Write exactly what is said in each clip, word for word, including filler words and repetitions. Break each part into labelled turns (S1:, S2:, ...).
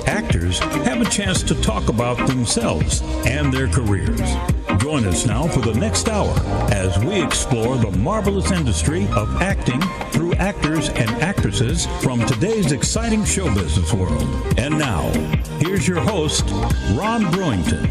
S1: actors have a chance to talk about themselves and their careers. Join us now for the next hour as we explore the marvelous industry of acting through actors and actresses from today's exciting show business world. And now, here's your host, Ron Brewington.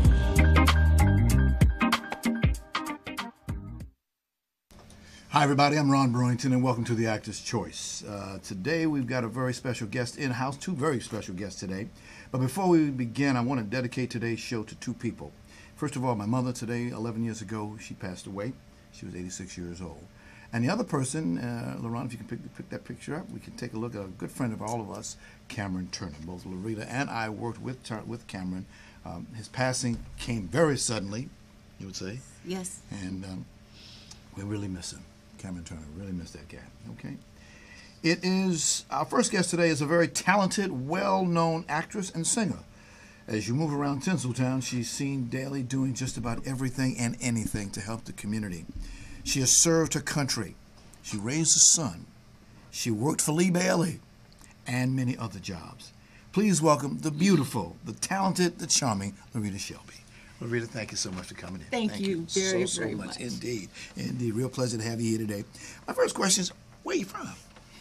S2: Hi, everybody. I'm Ron Brewington, and welcome to The Actor's Choice. Uh, today, we've got a very special guest in-house, two very special guests today. But before we begin, I want to dedicate today's show to two people. First of all, my mother today, eleven years ago, she passed away. She was eighty-six years old. And the other person, uh, Laron, if you can pick, pick that picture up, we can take a look at a good friend of all of us, Cameron Turner. Both Loretta and I worked with with Cameron. Um, his passing came very suddenly, you would say.
S3: Yes.
S2: And um, we really miss him. Cameron Turner, really miss that guy. Okay. It is, our first guest today is a very talented, well-known actress and singer. As you move around Tinseltown, she's seen daily doing just about everything and anything to help the community. She has served her country. She raised a son. She worked for Lee Bailey and many other jobs. Please welcome the beautiful, the talented, the charming Loretta Shelby. Loretta, thank you so much for coming in.
S3: Thank, thank you, you very,
S2: so,
S3: very
S2: so much.
S3: much.
S2: Indeed. Indeed. Real pleasure to have you here today. My first question is, where are you from?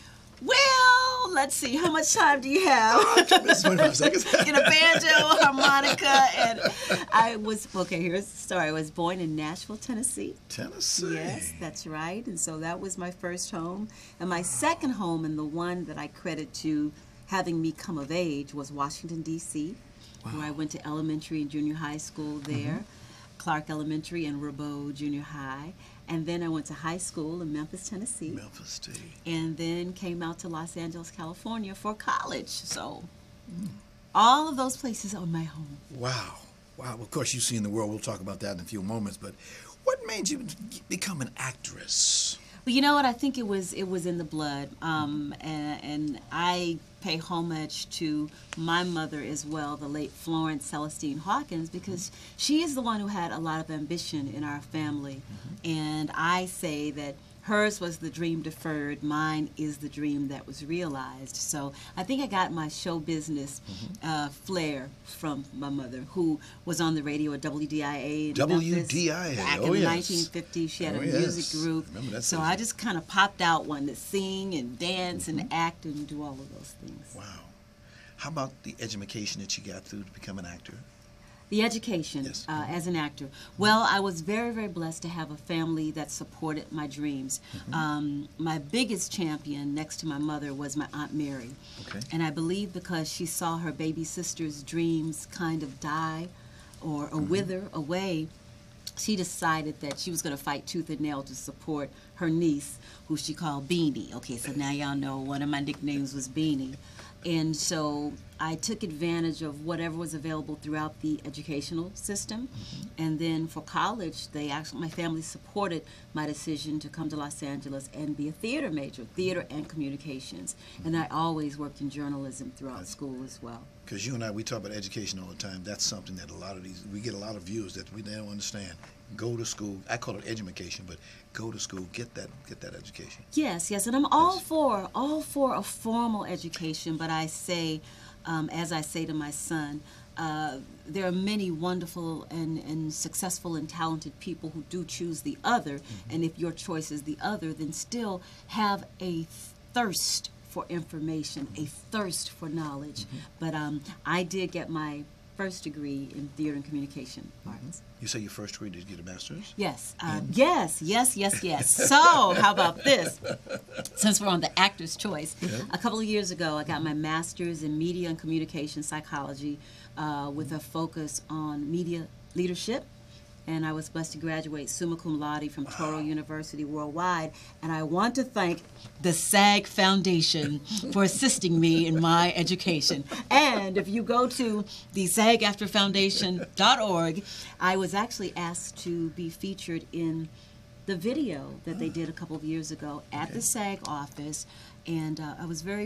S3: Well, let's see. How much time do you have?
S2: twenty-five seconds.
S3: Get a banjo, harmonica, and I was, okay, here's the story. I was born in Nashville, Tennessee.
S2: Tennessee.
S3: Yes, that's right. And so that was my first home. And my second home, and the one that I credit to having me come of age, was Washington, D C, wow. where I went to elementary and junior high school there, mm-hmm. Clark Elementary and Rabeau Junior High. And then I went to high school in Memphis, Tennessee.
S2: Memphis, Tennessee.
S3: And then came out to Los Angeles, California for college. So mm. all of those places are my home.
S2: Wow. Wow. Of course, you've seen the world. We'll talk about that in a few moments. But what made you become an actress?
S3: Well, you know what? I think it was it was in the blood. Um, and, and I pay homage to my mother as well, the late Florence Celestine Hawkins, because she is the one who had a lot of ambition in our family. Mm-hmm. And I say that hers was the dream deferred, mine is the dream that was realized. So I think I got my show business mm-hmm. uh, flair from my mother, who was on the radio at W D I A in
S2: W D I A,
S3: Memphis back
S2: oh,
S3: in the
S2: yes.
S3: nineteen fifties. She had
S2: oh,
S3: a
S2: yes.
S3: music group.
S2: That
S3: so
S2: season.
S3: I just kind of popped out, wanted to sing and dance mm-hmm. and act and do all of those things.
S2: Wow. How about the education that you got through to become an actor?
S3: The education
S2: yes.
S3: uh, as an actor. Well, I was very, very blessed to have a family that supported my dreams. Mm-hmm. um, my biggest champion next to my mother was my Aunt Mary.
S2: Okay.
S3: And I believe because she saw her baby sister's dreams kind of die or, or mm-hmm. wither away, she decided that she was going to fight tooth and nail to support her niece, who she called Beanie. Okay, so now y'all know one of my nicknames was Beanie. And so I took advantage of whatever was available throughout the educational system. Mm-hmm. And then for college, they actually, my family supported my decision to come to Los Angeles and be a theater major, theater and communications. Mm-hmm. And I always worked in journalism throughout That's, school as well.
S2: Because you and I, we talk about education all the time. That's something that a lot of these, we get a lot of views that we don't understand. Go to school. I call it education, but go to school, get that, get that education.
S3: Yes, yes, and I'm all yes. for, all for a formal education. But I say, um, as I say to my son, uh, there are many wonderful and, and successful and talented people who do choose the other. Mm-hmm. And if your choice is the other, then still have a thirst for information, a thirst for knowledge. Mm-hmm. But um, I did get my first degree in theater and communication arts. Mm-hmm.
S2: You say your first degree, did you get a master's?
S3: Yes, uh, yes, yes, yes, yes. So how about this? Since we're on the actor's choice, yeah. a couple of years ago I got my master's in media and communication psychology uh, with a focus on media leadership. And I was blessed to graduate summa cum laude from Touro University worldwide. And I want to thank the SAG Foundation for assisting me in my education. And if you go to the sag after foundation dot org, I was actually asked to be featured in the video that they did a couple of years ago at okay. the SAG office. And uh, I was very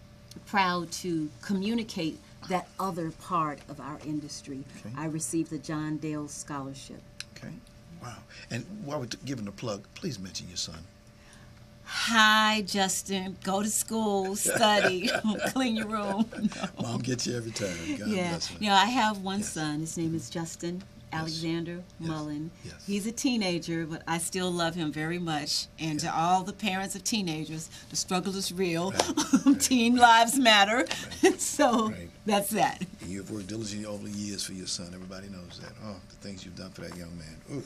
S3: proud to communicate that other part of our industry. Okay. I received the John Dale Scholarship.
S2: Okay. Wow. And while we're giving a plug, please mention your son.
S3: Hi, Justin. Go to school, study, clean your room. No.
S2: Mom gets you every time. God
S3: yeah.
S2: bless her.
S3: You know, I have one
S2: Yes.
S3: son. His name is Justin Alexander
S2: Yes.
S3: Mullen.
S2: Yes.
S3: He's a teenager, but I still love him very much. And to all the parents of teenagers, the struggle is real.
S2: Right. Right.
S3: Teen lives matter. Right. So
S2: Right.
S3: that's that.
S2: And you've worked diligently over the years for your son. Everybody knows that. Oh, the things you've done for that young man. Ooh.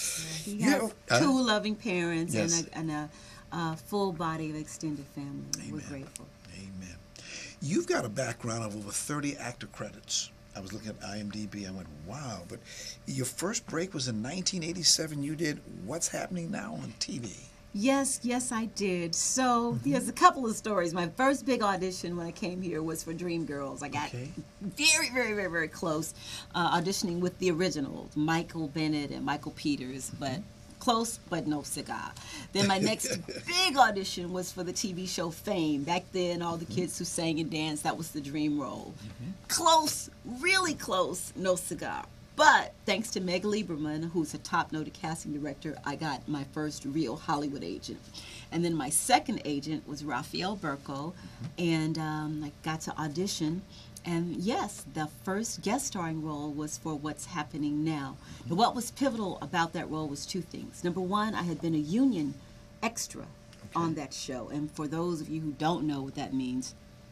S3: He
S2: You
S3: has
S2: know, uh,
S3: two loving parents
S2: Yes.
S3: and a, and a uh, full body of extended family. We're
S2: Amen.
S3: grateful.
S2: Amen. You've got a background of over thirty actor credits. I was looking at I M D B. I went, wow. But your first break was in nineteen eighty-seven. You did What's Happening Now on T V.
S3: Yes, yes, I did. So
S2: Mm-hmm.
S3: there's a couple of stories. My first big audition when I came here was for Dreamgirls. I got
S2: Okay.
S3: very, very, very, very close uh, auditioning with the originals, Michael Bennett and Michael Peters, but close, but no cigar. Then my next big audition was for the T V show Fame. Back then, all the kids who sang and danced, that was the dream role. Close, really close, no cigar. But thanks to Meg Lieberman, who's a top-noted casting director, I got my first real Hollywood agent. And then my second agent was Raphael Burko, and um, I got to audition. And yes, the first guest starring role was for What's Happening Now. And what was pivotal about that role was two things. Number one, I had been a union extra on that show. And for those of you who don't know what that means,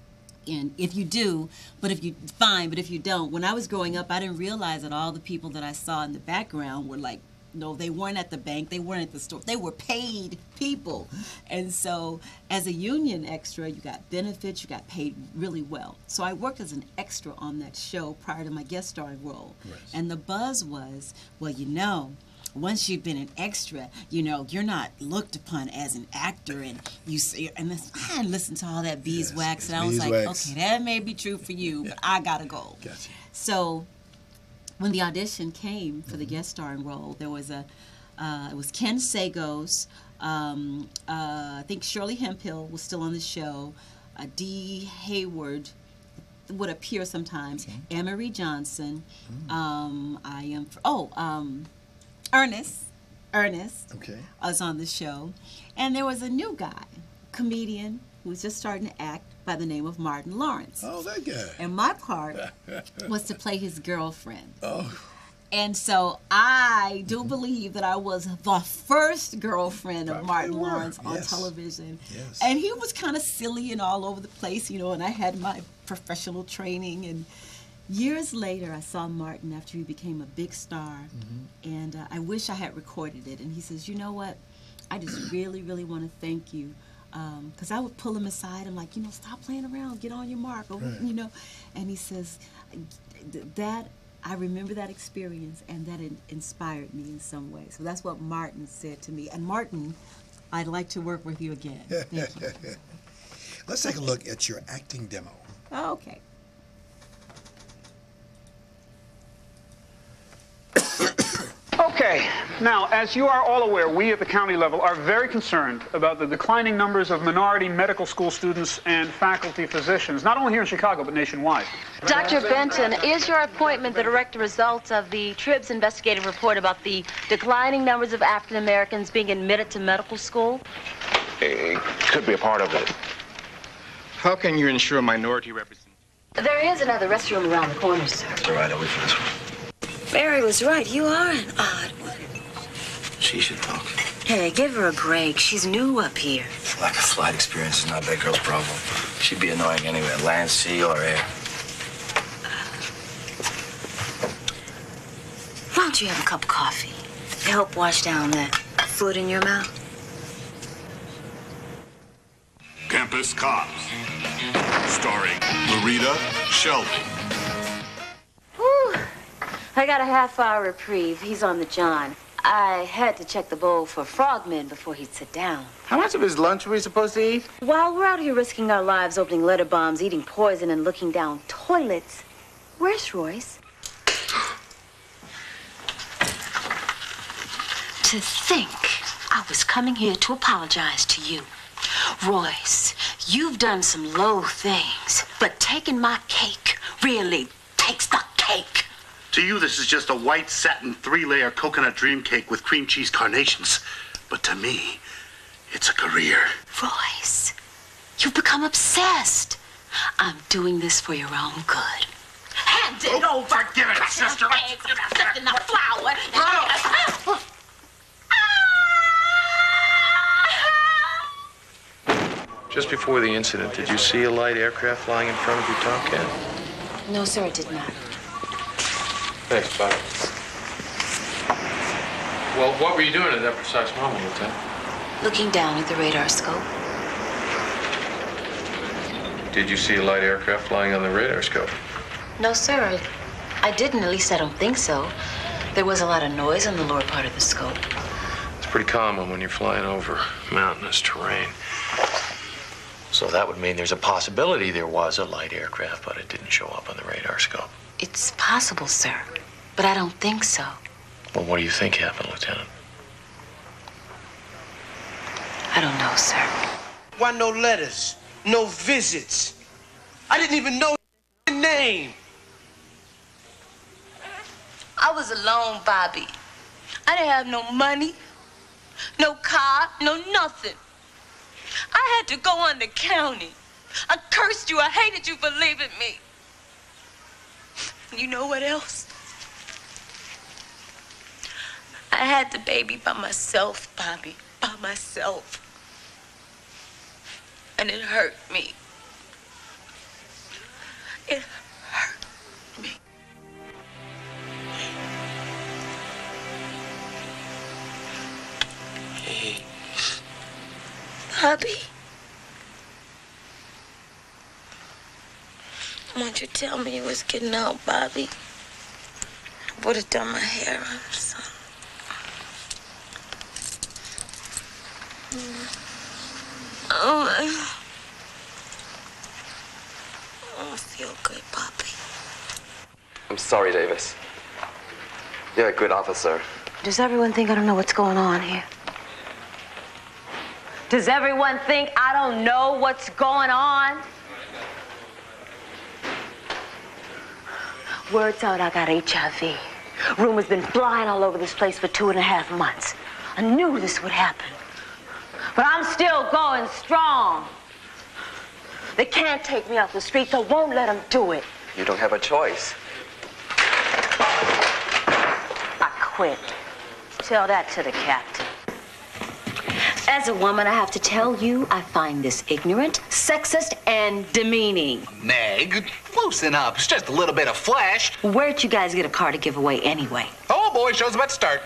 S3: and if you do, but if you, fine, but if you don't, when I was growing up, I didn't realize that all the people that I saw in the background were like, no, they weren't at the bank, they weren't at the store, they were paid people. And so as a union extra, you got benefits, you got paid really well. So I worked as an extra on that show prior to my guest starring role.
S2: Right.
S3: And the buzz was, well, you know, once you've been an extra, you know, you're not looked upon as an actor, and you see, and this, I listened to all that beeswax,
S2: Yes,
S3: and I was like,
S2: beeswax.
S3: okay, that may be true for you, but I gotta go.
S2: Gotcha.
S3: So when the audition came for the guest starring role, there was a, uh, it was Ken Sagos, um, uh, I think Shirley Hemphill was still on the show, uh, Dee Hayward would appear sometimes,
S2: Okay.
S3: Emery Johnson, um, I am, oh, um, Ernest, Ernest
S2: Okay.
S3: was on the show, and there was a new guy, comedian, who was just starting to act by the name of Martin Lawrence.
S2: Oh, that guy.
S3: And my part was to play his girlfriend.
S2: Oh,
S3: And so I do believe that I was the first girlfriend of
S2: Probably
S3: Martin
S2: were.
S3: Lawrence on
S2: Yes.
S3: television.
S2: Yes.
S3: And he was kind of silly and all over the place, you know, and I had my professional training. And years later, I saw Martin after he became a big star. And uh, I wish I had recorded it. And he says, you know what? I just really, really want to thank you. Because I would pull him aside. I'm like, you know, stop playing around. Get on your mark. Or,
S2: Right.
S3: you know. And he says, that, I remember that experience, and that in, inspired me in some way. So that's what Martin said to me. And Martin, I'd like to work with you again. Thank you.
S2: let's take a look at your acting demo.
S3: Oh, okay.
S4: Okay, now, as you are all aware, we at the county level are very concerned about the declining numbers of minority medical school students and faculty physicians, not only here in Chicago, but nationwide.
S5: Doctor Benton, is your appointment the direct result of the Trib's investigative report about the declining numbers of African Americans being admitted to medical school?
S6: It could be a part of it.
S7: How can you ensure minority representation?
S5: There is another restroom around the corner, sir.
S6: All right, I'll wait for this one.
S5: Mary was right. You are an odd one.
S6: She should talk.
S5: Hey, give her a break. She's new up here.
S6: Lack of flight experience is not that girl's problem. She'd be annoying anyway, land, sea, or air.
S5: Why don't you have a cup of coffee to help wash down that foot in your mouth?
S8: Campus Cops, starring Larita Shelby.
S5: Whew. I got a half-hour reprieve. He's on the John. I had to check the bowl for frogmen before he'd sit down.
S7: How much of his lunch were we supposed to eat?
S5: While we're out here risking our lives opening letter bombs, eating poison, and looking down toilets, where's Royce? To think I was coming here to apologize to you. Royce, you've done some low things, but taking my cake really takes the cake.
S9: To you, this is just a white satin three-layer coconut dream cake with cream cheese carnations. But to me, It's a career.
S5: Royce, you've become obsessed. I'm doing this for your own good. Hand it
S9: Oh,
S5: over.
S9: forget it, sister.
S5: Stuck in the flour.
S10: Just before the incident, did you see a light aircraft flying in front of your Tomcat?
S5: No, sir, I did not.
S10: Thanks, Bob. Well, what were you doing at that precise moment, Lieutenant?
S5: Looking down at the radar scope.
S10: Did you see a light aircraft flying on the radar scope?
S5: No, sir, I didn't. At least I don't think so. There was a lot of noise on the lower part of the scope.
S10: It's pretty common when you're flying over mountainous terrain. So that would mean there's a possibility there was a light aircraft, but it didn't show up on the radar scope.
S5: It's possible, sir, but I don't think so.
S10: Well, what do you think happened, Lieutenant?
S5: I don't know, sir.
S11: Why no letters? No visits? I didn't even know your name.
S12: I was alone, Bobby. I didn't have no money, no car, no nothing. I had to go on the county. I cursed you. I hated you for leaving me. You know what else? I had the baby by myself, Bobby, by myself. And it hurt me. It hurt me.
S11: Hey.
S12: Bobby. Won't you tell me you was getting out, Bobby? I would have done my hair or something. Oh, I, I don't feel good, Bobby.
S13: I'm sorry, Davis. You're a good officer.
S5: Does everyone think I don't know what's going on here?
S14: Does everyone think I don't know what's going on? Word's out I got H I V. Rumors been flying all over this place for two and a half months. I knew this would happen. But I'm still going strong. They can't take me off the streets. I won't let them do it.
S13: You don't have a choice.
S14: I quit. Tell that to the captain. As a woman, I have to tell you, I find this ignorant, sexist, and demeaning.
S15: Meg, loosen up. It's just a little bit of flesh.
S14: Where'd you guys get a car to give away anyway?
S15: Oh, boy, show's about to start.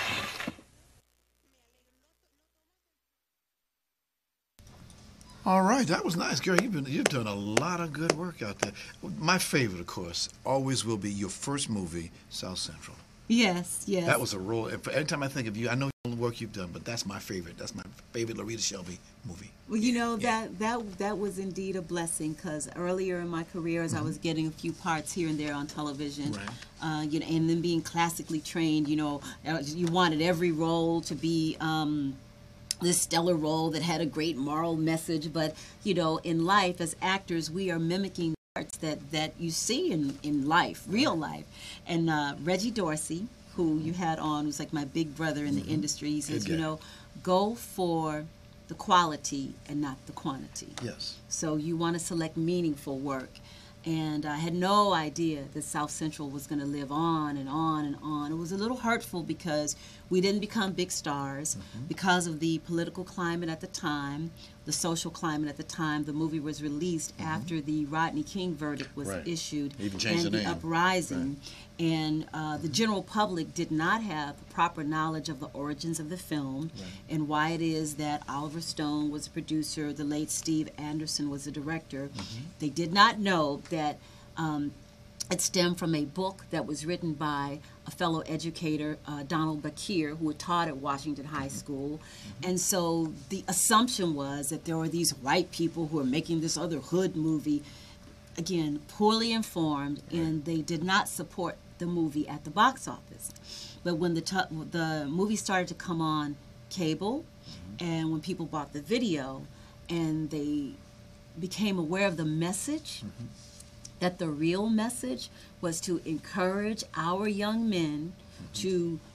S2: All right, that was nice, girl. You've been you've done a lot of good work out there. My favorite, of course, always will be your first movie, South Central.
S3: Yes, yes.
S2: That was a role. Every time I think of you, I know the work you've done, but that's my favorite. That's my favorite Loretta Shelby movie.
S3: Well, you know, yeah. that that that was indeed a blessing, because earlier in my career, as mm-hmm. I was getting a few parts here and there on television, right. uh, you know, and then being classically trained, you know, you wanted every role to be um, this stellar role that had a great moral message. But, you know, in life, as actors, we are mimicking parts that, that you see in, in life, real life. And uh, Reggie Dorsey, who you had on, who's like my big brother in the mm-hmm. industry, he says, you know, go for the quality and not the quantity.
S2: Yes.
S3: So you want to select meaningful work. And I had no idea that South Central was going to live on and on and on. It was a little hurtful because we didn't become big stars mm-hmm. because of the political climate at the time, the social climate at the time. The movie was released mm-hmm. after the Rodney King verdict was right. issued
S2: Even
S3: and
S2: the,
S3: the
S2: name.
S3: uprising. Right. And uh, the general public did not have the proper knowledge of the origins of the film right. and why it is that Oliver Stone was a producer, the late Steve Anderson was the director. Mm-hmm. They did not know that um, it stemmed from a book that was written by a fellow educator, uh, Donald Bakir, who had taught at Washington High School. Mm-hmm. And so the assumption was that there were these white people who were making this other hood movie. Again, poorly informed, right. and they did not support the movie at the box office. But when the, t the movie started to come on cable, mm-hmm. and when people bought the video, and they became aware of the message, mm-hmm. that the real message was to encourage our young men mm-hmm. to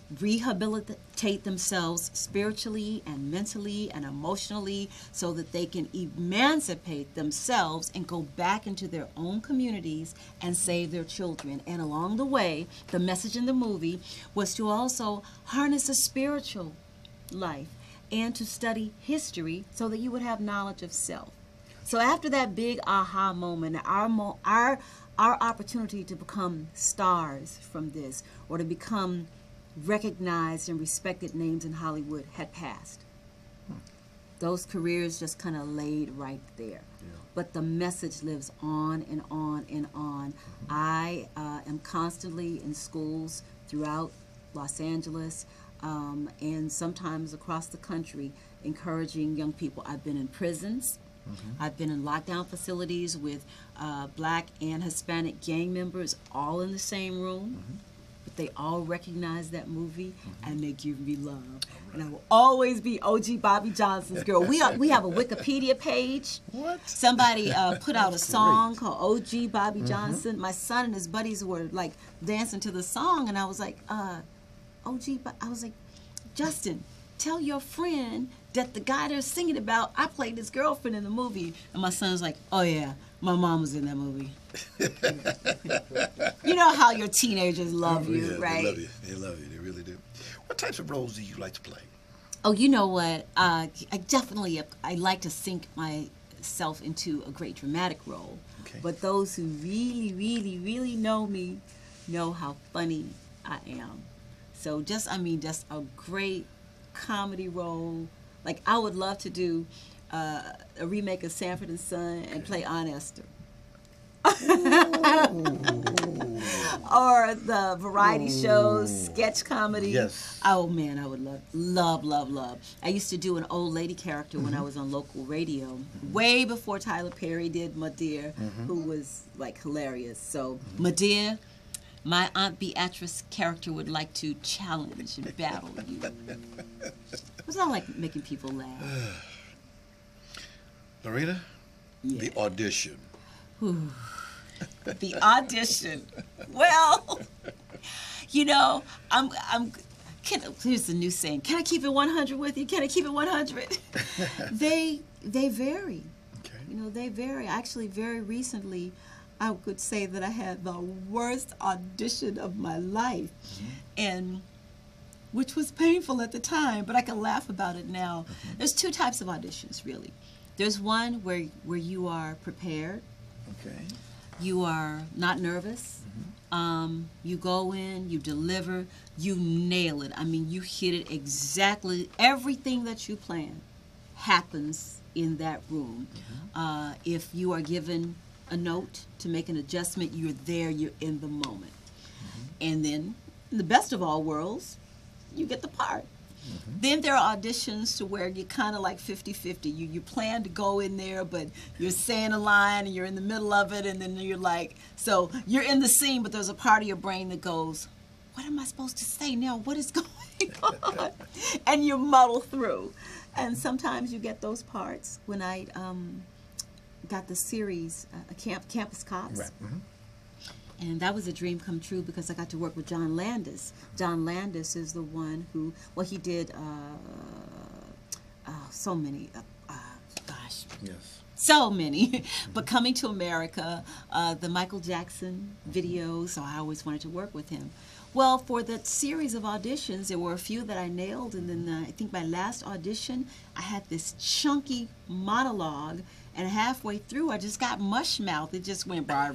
S3: rehabilitate themselves spiritually and mentally and emotionally so that they can emancipate themselves and go back into their own communities and save their children. And along the way, the message in the movie was to also harness a spiritual life and to study history so that you would have knowledge of self. So after that big aha moment, our mo our our opportunity to become stars from this, or to become recognized and respected names in Hollywood, had passed. Hmm. Those careers just kind of laid right there. Yeah. But the message lives on and on and on. Mm-hmm. I uh, am constantly in schools throughout Los Angeles um, and sometimes across the country encouraging young people. I've been in prisons. Mm-hmm. I've been in lockdown facilities with uh, black and Hispanic gang members all in the same room. Mm-hmm. But they all recognize that movie, mm-hmm. and they give me love. Right. And I will always be O G Bobby Johnson's girl. We are, we have a Wikipedia page. What? Somebody uh, put out a song great. called O G Bobby mm-hmm. Johnson. My son and his buddies were like dancing to the song, and I was like, uh, O G, I was like, Justin, tell your friend that the guy they're singing about, I played his girlfriend in the movie. And my son's like, oh yeah, my mom was in that movie. You know how your teenagers love you,
S16: yeah,
S3: right?
S16: They love you. They love you. They really do. What types of roles do you like to play?
S3: Oh, you know what? Uh, I definitely, I like to sink myself into a great dramatic role. Okay. But those who really, really, really know me know how funny I am. So just, I mean, just a great comedy role. Like, I would love to do uh, a remake of Sanford and Son and play Aunt Esther. Or the variety Ooh. shows, sketch comedy.
S16: Yes.
S3: Oh man, I would love, love, love, love. I used to do an old lady character mm-hmm. when I was on local radio, mm-hmm. way before Tyler Perry did My Dear, mm-hmm. who was like hilarious. So mm-hmm. My Dear, my Aunt Beatrice character would like to challenge and battle you. Because I like making people laugh.
S16: Loretta, yeah. the audition.
S3: Whew. The audition. Well, you know, I'm, I'm, can, here's the new saying. Can I keep it one hundred with you? Can I keep it one hundred? they, they vary. Okay. You know, they vary. Actually, very recently, I could say that I had the worst audition of my life. Mm-hmm. And which was painful at the time, but I can laugh about it now. Mm-hmm. There's two types of auditions, really. There's one where, where you are prepared. Okay. You are not nervous. Mm-hmm. um, you go in, you deliver, you nail it. I mean, you hit it exactly. Everything that you plan happens in that room. Mm-hmm. uh, if you are given a note to make an adjustment, you're there, you're in the moment. Mm-hmm. And then, in the best of all worlds, you get the part. Mm-hmm. Then there are auditions to where you're kind of like fifty fifty. You, you plan to go in there, but you're saying a line and you're in the middle of it, and then you're like, so you're in the scene, but there's a part of your brain that goes, what am I supposed to say now? What is going on? And you muddle through. And sometimes you get those parts. When I um, got the series, uh, Camp, Campus Cops, right. Mm-hmm. And that was a dream come true because I got to work with John Landis. John Landis is the one who, well, he did uh, uh, so many, uh, uh, gosh. Yes. So many. Mm-hmm. But Coming to America, uh, the Michael Jackson video, so I always wanted to work with him. Well, for that series of auditions, there were a few that I nailed, and then uh, I think my last audition, I had this chunky monologue, and halfway through, I just got mush mouth. It just went, but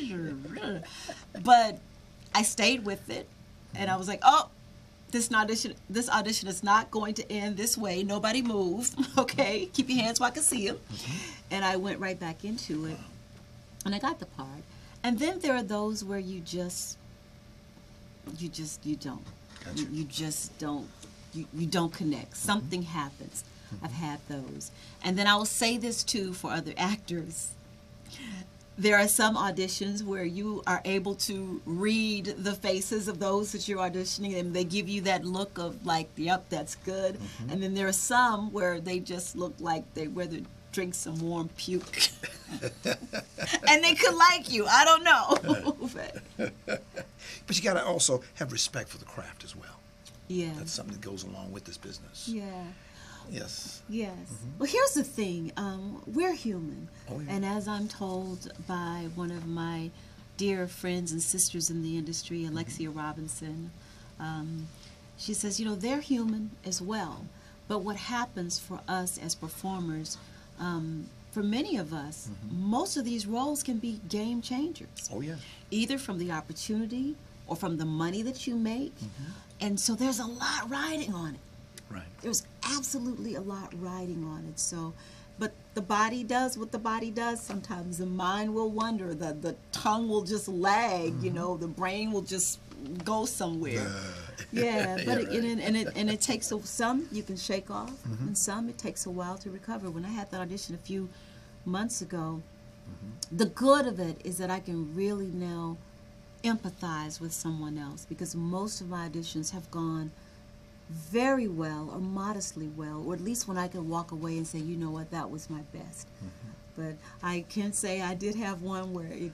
S3: I stayed with it, and I was like, oh, this audition, this audition is not going to end this way. Nobody move, okay? Keep your hands where I can see them. And I went right back into it, and I got the part. And then there are those where you just, you just, you don't. Gotcha. You, you just don't, you, you don't connect. Something mm-hmm. happens. I've had those. And then I will say this too for other actors. There are some auditions where you are able to read the faces of those that you're auditioning, and they give you that look of like, yep, that's good. Mm-hmm. And then there are some where they just look like they rather drink some warm puke. And they could like you. I don't know.
S16: But you got to also have respect for the craft as well.
S3: Yeah.
S16: That's something that goes along with this business.
S3: Yeah.
S16: Yes.
S3: Yes.
S16: Mm-hmm.
S3: Well, here's the thing. Um, we're human.
S16: Oh, yeah.
S3: And as I'm told by one of my dear friends and sisters in the industry, Alexia mm-hmm. Robinson, um, she says, you know, they're human as well. But what happens for us as performers, um, for many of us, mm-hmm. most of these roles can be game changers.
S16: Oh, yeah.
S3: Either from the opportunity or from the money that you make. Mm-hmm. And so there's a lot riding on it.
S16: Right.
S3: There's absolutely a lot riding on it. So, but the body does what the body does. Sometimes the mind will wander. The the tongue will just lag. Mm-hmm. You know, the brain will just go somewhere. Uh, yeah, but
S16: yeah,
S3: it,
S16: right.
S3: and, and it and it takes a, some you can shake off,
S16: mm-hmm.
S3: and some it takes a while to recover. When I had that audition a few months ago, mm-hmm. the good of it is that I can really now empathize with someone else, because most of my auditions have gone very well or modestly well, or at least when I can walk away and say, you know what, that was my best. Mm-hmm. But I can say I did have one where it...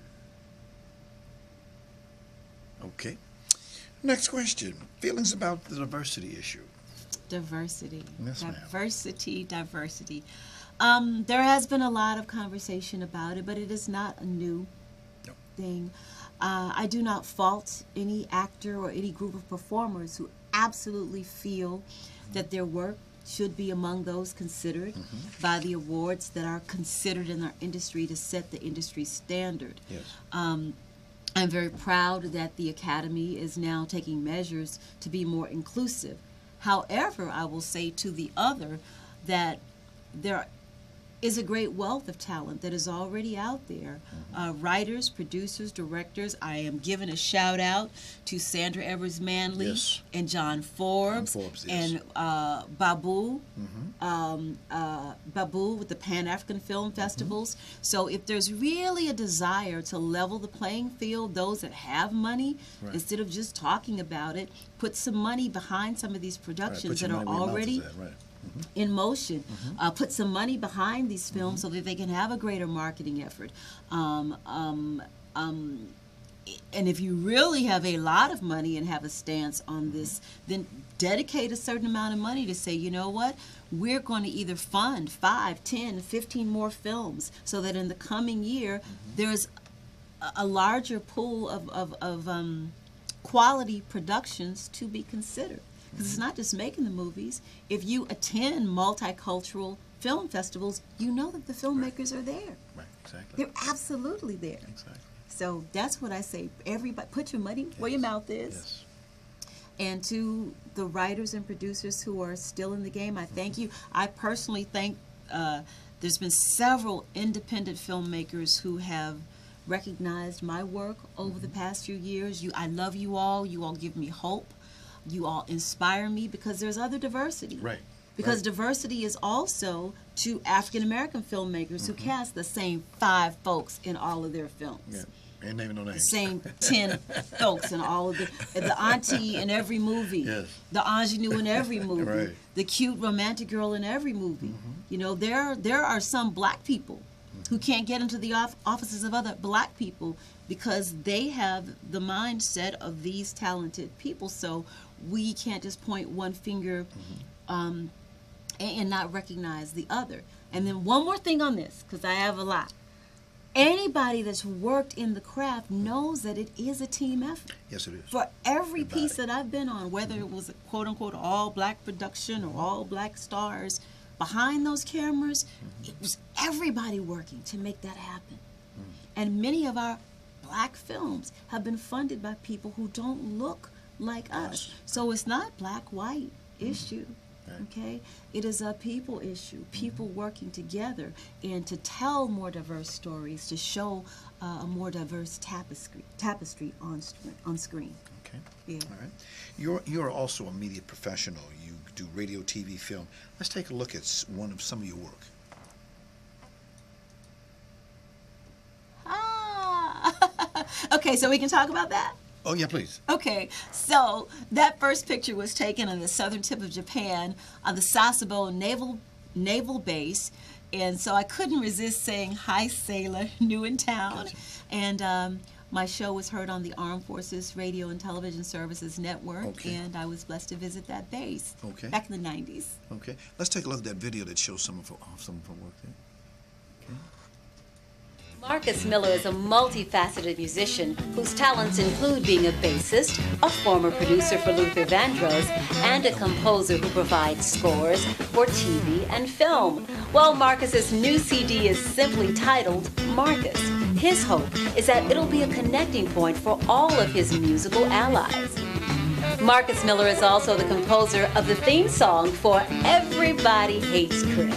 S16: Okay. Next question. Feelings about the diversity issue.
S3: Diversity.
S16: Yes, ma'am.
S3: Diversity, diversity. Um, there has been a lot of conversation about it, but it is not a new no. thing. Uh, I do not fault any actor or any group of performers who absolutely feel that their work should be among those considered mm-hmm. by the awards that are considered in our industry to set the industry standard.
S16: Yes.
S3: Um, I'm very proud that the Academy is now taking measures to be more inclusive. However, I will say to the other that there is a great wealth of talent that is already out there. Mm-hmm. Uh, writers, producers, directors. I am giving a shout out to Sandra Evers Manley
S16: yes.
S3: and John Forbes,
S16: John Forbes yes.
S3: and uh, Babu,
S16: mm-hmm.
S3: um, uh, Babu with the Pan-African Film Festivals. Mm-hmm. So if there's really a desire to level the playing field, those that have money, right. instead of just talking about it, put some money behind some of these productions
S16: right.
S3: that are already
S16: Mm-hmm.
S3: in motion.
S16: Mm-hmm.
S3: Uh, put some money behind these films mm-hmm. so that they can have a greater marketing effort. Um, um, um, and if you really have a lot of money and have a stance on this, then dedicate a certain amount of money to say, you know what, we're going to either fund five, ten, fifteen more films so that in the coming year mm-hmm. there's a, a larger pool of, of, of um, quality productions to be considered. Because it's not just making the movies. If you attend multicultural film festivals, you know that the filmmakers
S16: right.
S3: are there.
S16: Right, exactly.
S3: They're absolutely there.
S16: Exactly.
S3: So that's what I say. Everybody, put your money yes. where your mouth is.
S16: Yes.
S3: And to the writers and producers who are still in the game, I thank you. I personally think uh, there's been several independent filmmakers who have recognized my work over mm-hmm. the past few years. You, I love you all. You all give me hope. You all inspire me because there's other diversity.
S16: Right.
S3: Because
S16: right.
S3: diversity is also to African American filmmakers mm-hmm. who cast the same five folks in all of their films.
S16: Yeah. Ain't naming no names.
S3: The same ten folks in all of the the auntie in every movie.
S16: Yes.
S3: The ingenue in every movie.
S16: Right.
S3: The cute romantic girl in every movie.
S16: Mm-hmm.
S3: You know, there there are some black people mm-hmm. who can't get into the off offices of other black people because they have the mindset of these talented people. So we can't just point one finger mm-hmm. um, and, and not recognize the other. And then one more thing on this, because I have a lot. Anybody that's worked in the craft knows that it is a team effort.
S16: Yes, it is.
S3: For every
S16: Everybody.
S3: piece that I've been on, whether
S16: mm-hmm.
S3: it was a quote-unquote all-black production or all-black stars, behind those cameras, mm-hmm. it was everybody working to make that happen. Mm-hmm. And many of our black films have been funded by people who don't look like us. Yes. So it's not black-white mm-hmm. issue. Right. Okay, it is a people issue, people mm-hmm. working together and to tell more diverse stories, to show uh, a more diverse tapestry tapestry on on screen.
S16: Okay.
S3: Yeah.
S16: All right. You're you're also a media professional. You do radio, T V, film. Let's take a look at one of some of your work.
S3: Ah. Okay, so we can talk about that.
S16: Oh, yeah, please.
S3: Okay, so that first picture was taken on the southern tip of Japan on the Sasebo Naval Naval Base, and so I couldn't resist saying, "Hi, sailor, new in town." And um, My show was heard on the Armed Forces Radio and Television Services Network,
S16: Okay.
S3: and I was blessed to visit that base
S16: Okay.
S3: back in the nineties.
S16: Okay. Let's take a look at that video that shows some of her, some of her work there.
S3: Marcus Miller is a multifaceted musician whose talents include being a bassist, a former producer for Luther Vandross, and a composer who provides scores for T V and film. Well, Marcus's new C D is simply titled Marcus. His hope is that it'll be a connecting point for all of his musical allies. Marcus Miller is also the composer of the theme song for Everybody Hates Chris.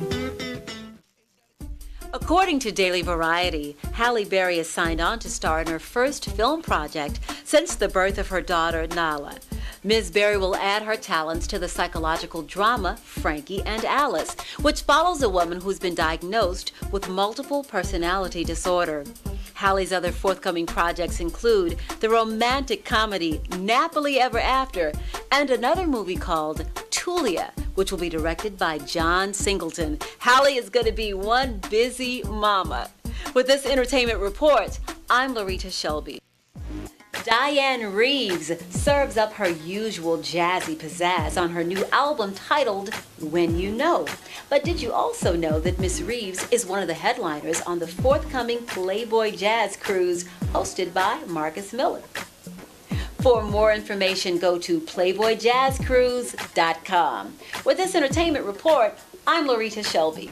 S3: According to Daily Variety, Halle Berry has signed on to star in her first film project since the birth of her daughter, Nala. Miz Berry will add her talents to the psychological drama Frankie and Alice, which follows a woman who's been diagnosed with multiple personality disorder. Halle's other forthcoming projects include the romantic comedy Nappily Ever After and another movie called Tulia, which will be directed by John Singleton. Halle is going to be one busy mama. With this entertainment report, I'm Loretta Shelby. Diane Reeves serves up her usual jazzy pizzazz on her new album titled When You Know. But did you also know that Miss Reeves is one of the headliners on the forthcoming Playboy Jazz Cruise hosted by Marcus Miller? For more information, go to playboy jazz cruise dot com. With this entertainment report, I'm Loretta Shelby.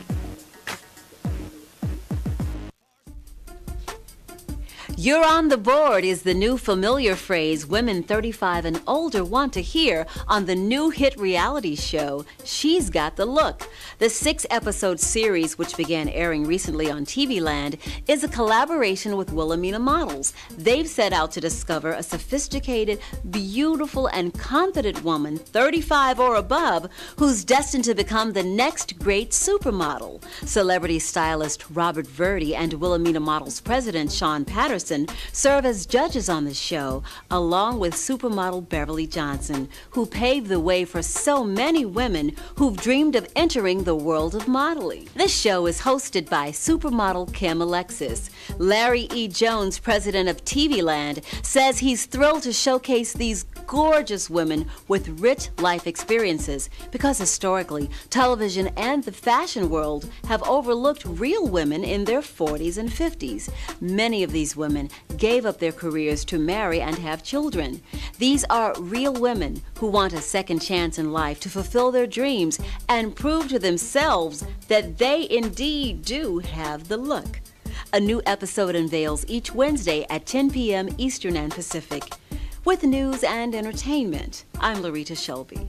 S3: You're on the board is the new familiar phrase women thirty-five and older want to hear on the new hit reality show, She's Got the Look. The six-episode series, which began airing recently on T V Land, is a collaboration with Wilhelmina Models. They've set out to discover a sophisticated, beautiful, and confident woman, thirty-five or above, who's destined to become the next great supermodel. Celebrity stylist Robert Verdi and Wilhelmina Models president Sean Patterson serve as judges on the show, along with supermodel Beverly Johnson, who paved the way for so many women who've dreamed of entering the world of modeling. This show is hosted by supermodel Kim Alexis. Larry E. Jones, president of T V Land, says he's thrilled to showcase these gorgeous women with rich life experiences because historically, television and the fashion world have overlooked real women in their forties and fifties. Many of these women gave up their careers to marry and have children. These are real women who want a second chance in life to fulfill their dreams and prove to themselves that they indeed do have the look. A new episode unveils each Wednesday at ten p m Eastern and Pacific. With news and entertainment, I'm Loretta Shelby.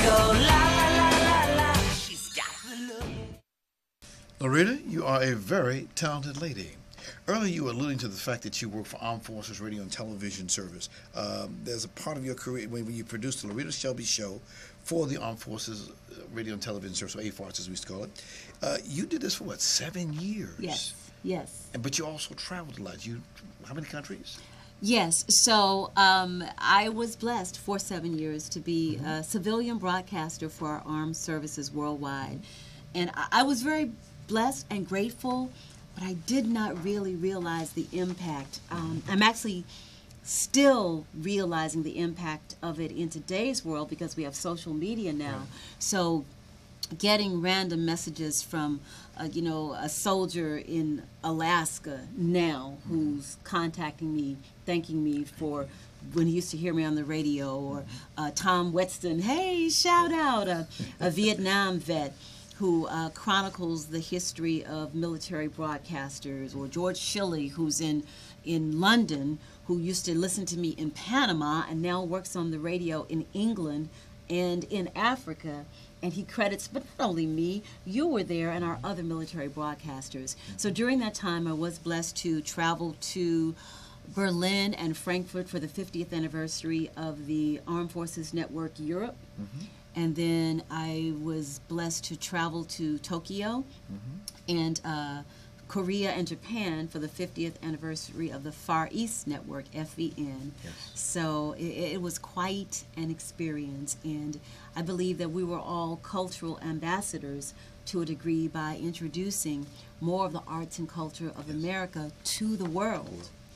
S16: Loretta, you are a very talented lady. Earlier, you were alluding to the fact that you work for Armed Forces Radio and Television Service. Um, there's a part of your career when you produced the Loretta Shelby Show for the Armed Forces Radio and Television Service, or A F A R C as we used to call it. Uh, you did this for, what, seven years?
S3: Yes, yes.
S16: And, but you also traveled a lot. You, how many countries?
S3: Yes, so um, I was blessed for seven years to be mm-hmm. a civilian broadcaster for our armed services worldwide. And I, I was very blessed and grateful, but I did not really realize the impact. Um, I'm actually still realizing the impact of it in today's world because we have social media now. Right. So getting random messages from, uh, you know, a soldier in Alaska now who's contacting me, thanking me for when he used to hear me on the radio, or uh, Tom Wetston, hey, shout out, a, a Vietnam vet who uh, chronicles the history of military broadcasters, or George Shilley, who's in, in London, who used to listen to me in Panama and now works on the radio in England and in Africa. And he credits, but not only me, you were there and our other military broadcasters. So during that time, I was blessed to travel to Berlin and Frankfurt for the fiftieth anniversary of the Armed Forces Network Europe. Mm-hmm. And then I was blessed to travel to Tokyo mm-hmm. and uh, Korea and Japan for the fiftieth anniversary of the Far East Network, F E N. Yes. So it, it was quite an experience, and I believe that we were all cultural ambassadors to a degree by introducing more of the arts and culture of yes. America to the world.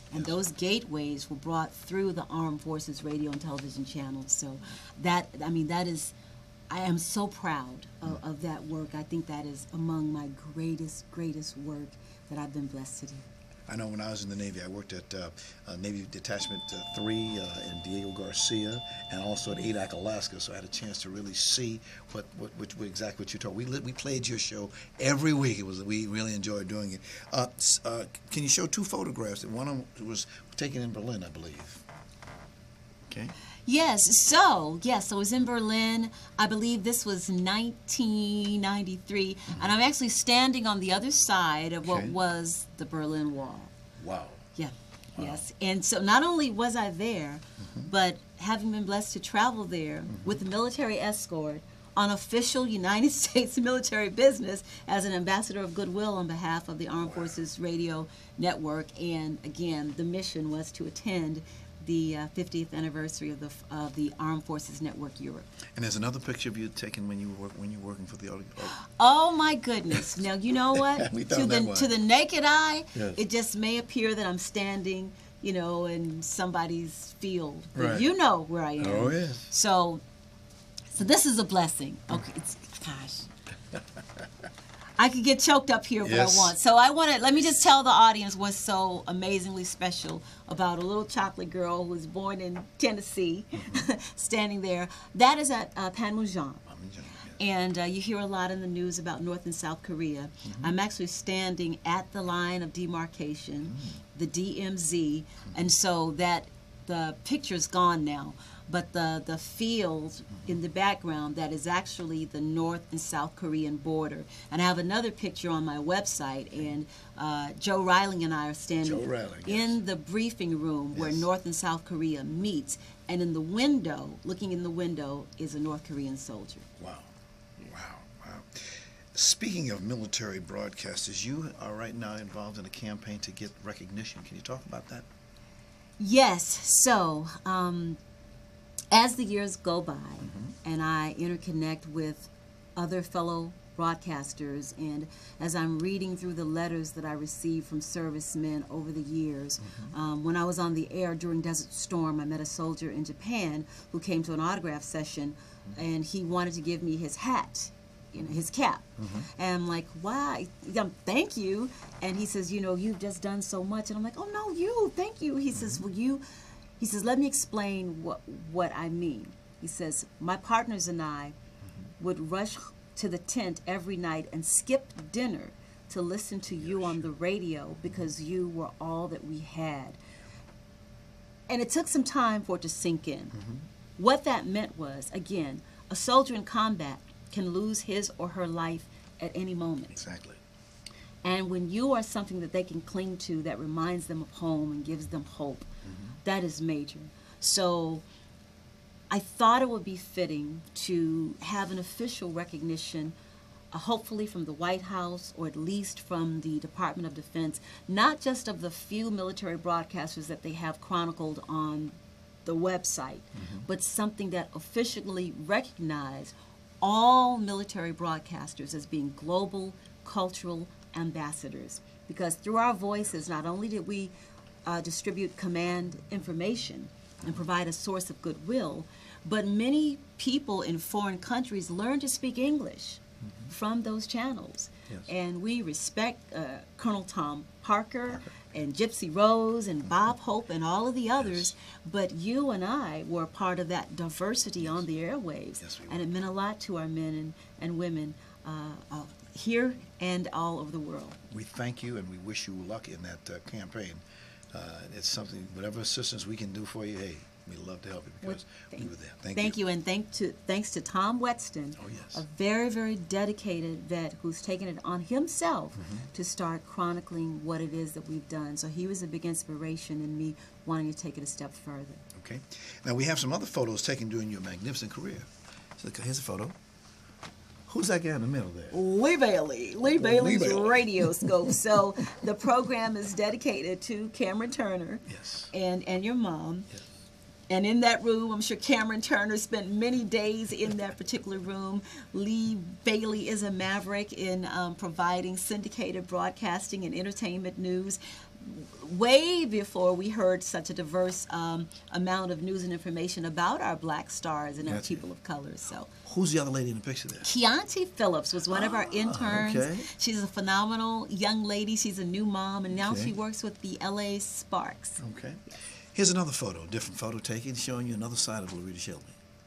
S3: And those gateways were brought through the Armed Forces radio and television channels. So that, I mean, that is, I am so proud of, of that work. I think that is among my greatest, greatest work that I've been blessed to do.
S16: I know when I was in the Navy, I worked at uh, uh, Navy Detachment uh, three uh, in Diego Garcia, and also at Adak, Alaska. So I had a chance to really see what, what, what, what exactly what you told. We li we played your show every week. It was we really enjoyed doing it. Uh, uh, can you show two photographs? One of them was taken in Berlin, I believe. Okay.
S3: Yes, so, yes, I was in Berlin. I believe this was nineteen ninety-three, mm-hmm. and I'm actually standing on the other side of what okay. was the Berlin Wall.
S16: Wow.
S3: Yeah, wow. Yes. And so not only was I there, mm-hmm. but having been blessed to travel there mm-hmm. with a military escort on official United States military business as an ambassador of goodwill on behalf of the Armed wow. Forces Radio Network. And again, the mission was to attend the uh, fiftieth anniversary of the of the Armed Forces Network Europe.
S16: And there's another picture of you taken when you were when you were working for the. Oh,
S3: oh my goodness! Now you know what?
S16: we
S3: to the
S16: one.
S3: to the naked eye,
S16: yes.
S3: it just may appear that I'm standing, you know, in somebody's field, but
S16: right.
S3: you know where I am.
S16: Oh yes.
S3: So, so this is a blessing. Okay, it's gosh. I could get choked up here, but
S16: yes.
S3: I want. So I want to, let me just tell the audience what's so amazingly special about a little chocolate girl who was born in Tennessee, mm-hmm. standing there. That is at uh, Panmunjom. Yes. And uh, you hear a lot in the news about North and South Korea. Mm-hmm. I'm actually standing at the line of demarcation, mm-hmm. the D M Z, mm-hmm. and so that the picture's gone now. But the, the field mm-hmm. in the background, that is actually the North and South Korean border. And I have another picture on my website, and uh, Joe Riley and I are standing
S16: Riley,
S3: in
S16: yes.
S3: the briefing room
S16: yes.
S3: where North and South Korea meets. And in the window, looking in the window, is a North Korean soldier.
S16: Wow. Wow. Wow. Speaking of military broadcasters, you are right now involved in a campaign to get recognition. Can you talk about that?
S3: Yes. So, um, as the years go by,
S16: mm-hmm.
S3: and I interconnect with other fellow broadcasters, and as I'm reading through the letters that I received from servicemen over the years, mm-hmm. um, when I was on the air during Desert Storm, I met a soldier in Japan who came to an autograph session, mm-hmm. and he wanted to give me his hat, you know, his cap. Mm-hmm. And I'm like, why? Yeah, thank you. And he says, you know, you've just done so much. And I'm like, oh, no, you, thank you. He mm-hmm. says, well, you... He says, let me explain what, what I mean. He says, my partners and I mm-hmm. would rush to the tent every night and skip dinner to listen to you on the radio because you were all that we had. And it took some time for it to sink in. Mm-hmm. What that meant was, again, a soldier in combat can lose his or her life at any moment.
S16: Exactly.
S3: And when you are something that they can cling to that reminds them of home and gives them hope, mm-hmm. that is major. So I thought it would be fitting to have an official recognition, uh, hopefully from the White House or at least from the Department of Defense, not just of the few military broadcasters that they have chronicled on the website, mm-hmm. but something that officially recognized all military broadcasters as being global cultural ambassadors. Because through our voices, not only did we uh, distribute command information and provide a source of goodwill, but many people in foreign countries learn to speak English mm-hmm. from those channels. Yes. And we respect uh, Colonel Tom Parker, Parker and Gypsy Rose and Bob Hope and all of the others, yes. but you and I were part of that diversity yes. on the airwaves.
S16: Yes, we were.
S3: And it meant a lot to our men and, and women uh, uh, here and all over the world.
S16: We thank you and we wish you luck in that uh, campaign. Uh, it's something, whatever assistance we can do for you, hey, we'd love to help you because well, we were there. Thank,
S3: thank
S16: you.
S3: you. And thank to, thanks to Tom Wetston,
S16: oh, yes.
S3: a very, very dedicated vet who's taken it on himself mm-hmm. to start chronicling what it is that we've done. So he was a big inspiration in me wanting to take it a step further.
S16: Okay. Now we have some other photos taken during your magnificent career. So here's a photo. Who's that guy in the middle there?
S3: Lee Bailey. Lee Bailey's
S16: Lee Bailey.
S3: Radioscope. So the program is dedicated to Cameron Turner
S16: yes.
S3: and, and your mom.
S16: Yes.
S3: And in that room, I'm sure Cameron Turner spent many days in that particular room. Lee Bailey is a maverick in um, providing syndicated broadcasting and entertainment news. way before we heard such a diverse um, amount of news and information about our black stars and our
S16: Gotcha.
S3: people of color. So,
S16: Who's the other lady in the picture there?
S3: Keontae Phillips was one of our interns.
S16: okay.
S3: She's a phenomenal young lady. She's a new mom, and now
S16: Okay.
S3: she works with the L A Sparks.
S16: Okay. Here's another photo, different photo taken, showing you another side of Loretta Shelby.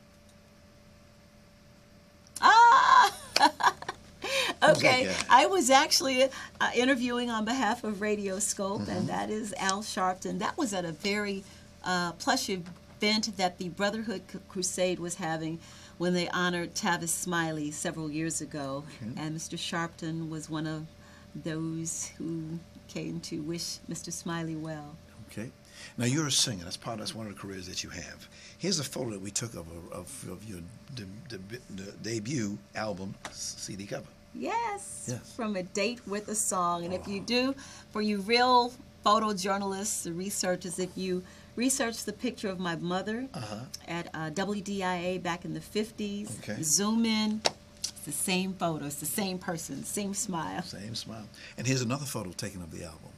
S3: Ah!
S16: Who's
S3: Okay,
S16: that guy?
S3: I was actually uh, interviewing on behalf of Radio Scope,
S16: Mhm.
S3: and that is Al Sharpton. That was at a very uh, plush event that the Brotherhood C- Crusade was having when they honored Tavis Smiley several years ago.
S16: Okay.
S3: And Mister Sharpton was one of those who came to wish Mister Smiley well.
S16: Okay. Now you're a singer. That's part. That's one of the careers that you have. Here's a photo that we took of of, of your de, de, de, debut album C D cover.
S3: Yes,
S16: Yes.
S3: from A Date with a Song. And if you do, for you real photojournalists, the researchers, if you research the picture of my mother
S16: Uh-huh.
S3: at uh, W D I A back in the fifties,
S16: Okay.
S3: zoom in, it's the same photo, it's the same person, same smile.
S16: Same smile. And here's another photo taken of the album.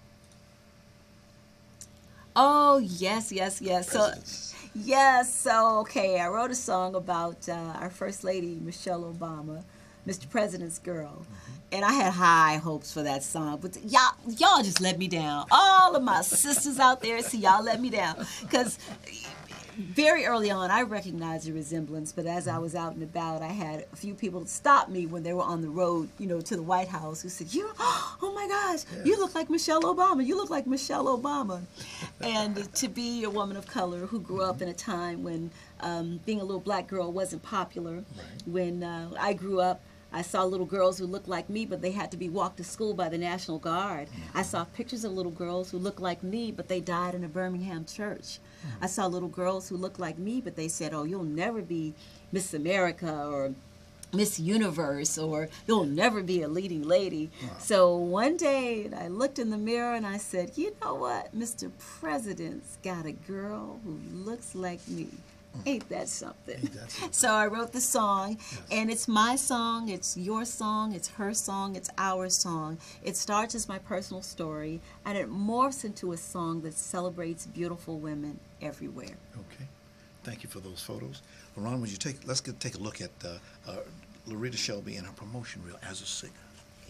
S3: Oh, yes, yes, yes. So, yes, so, okay, I wrote a song about uh, our First Lady, Michelle Obama, Mister President's Girl. And I had high hopes for that song, but y'all, y'all just let me down. All of my sisters out there, see, y'all let me down. Because very early on, I recognized the resemblance, but as I was out and about, I had a few people stop me when they were on the road, you know, to the White House, who said, "You, oh my gosh, you look like Michelle Obama. You look like Michelle Obama." And to be a woman of color who grew up in a time when um, being a little black girl wasn't popular, when uh, I grew up, I saw little girls who looked like me, but they had to be walked to school by the National Guard. I saw pictures of little girls who looked like me, but they died in a Birmingham church. I saw little girls who looked like me, but they said, "Oh, you'll never be Miss America or Miss Universe, or you'll never be a leading lady." So one day I looked in the mirror and I said, "You know what? Mister President's got a girl who looks like me. Ain't that something?" So I wrote the song, and it's my song, it's your song, it's her song, it's our song. It starts as my personal story, and it morphs into a song that celebrates beautiful women everywhere.
S16: Okay. Thank you for those photos. Ron, would you take? Let's get, take a look at uh, uh, Loretta Shelby and her promotion reel as a singer.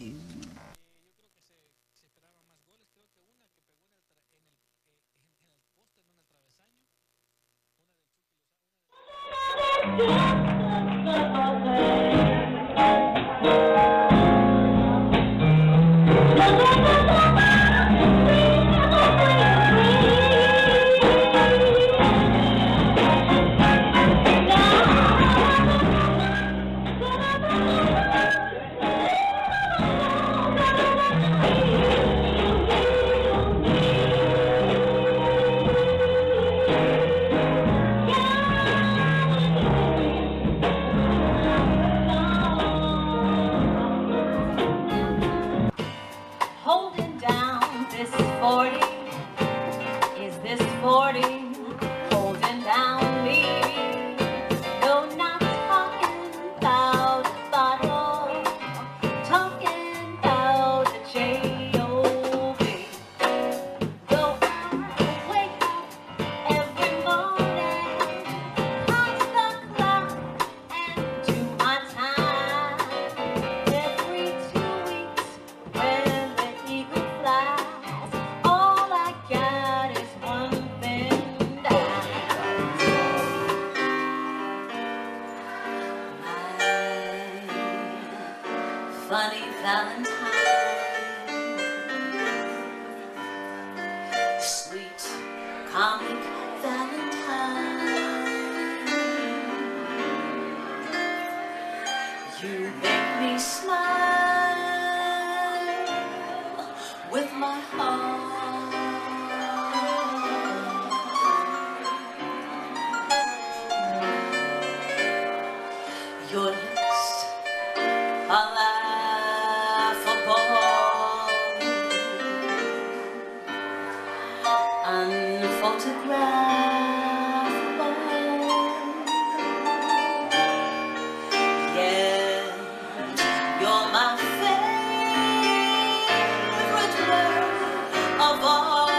S17: Holding down this forty, is this forty holding down me? No, not talking about a bottle, talking about a J O B. Though I wake up every morning, punch the clock and do my time. Every two weeks when the eagle flies, all I got is one thing down. My funny Valentine, sweet comic Valentine, you make me smile with my heart. Your lips are laughable, unphotographable. Yet you're my favorite word of all.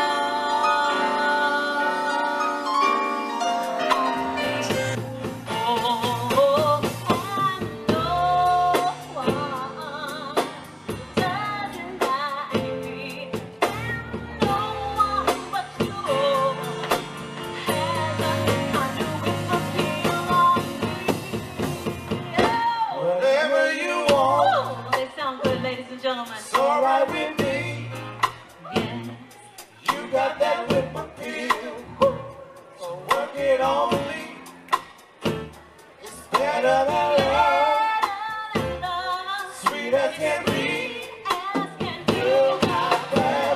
S17: better than love, sweet as can be. You got that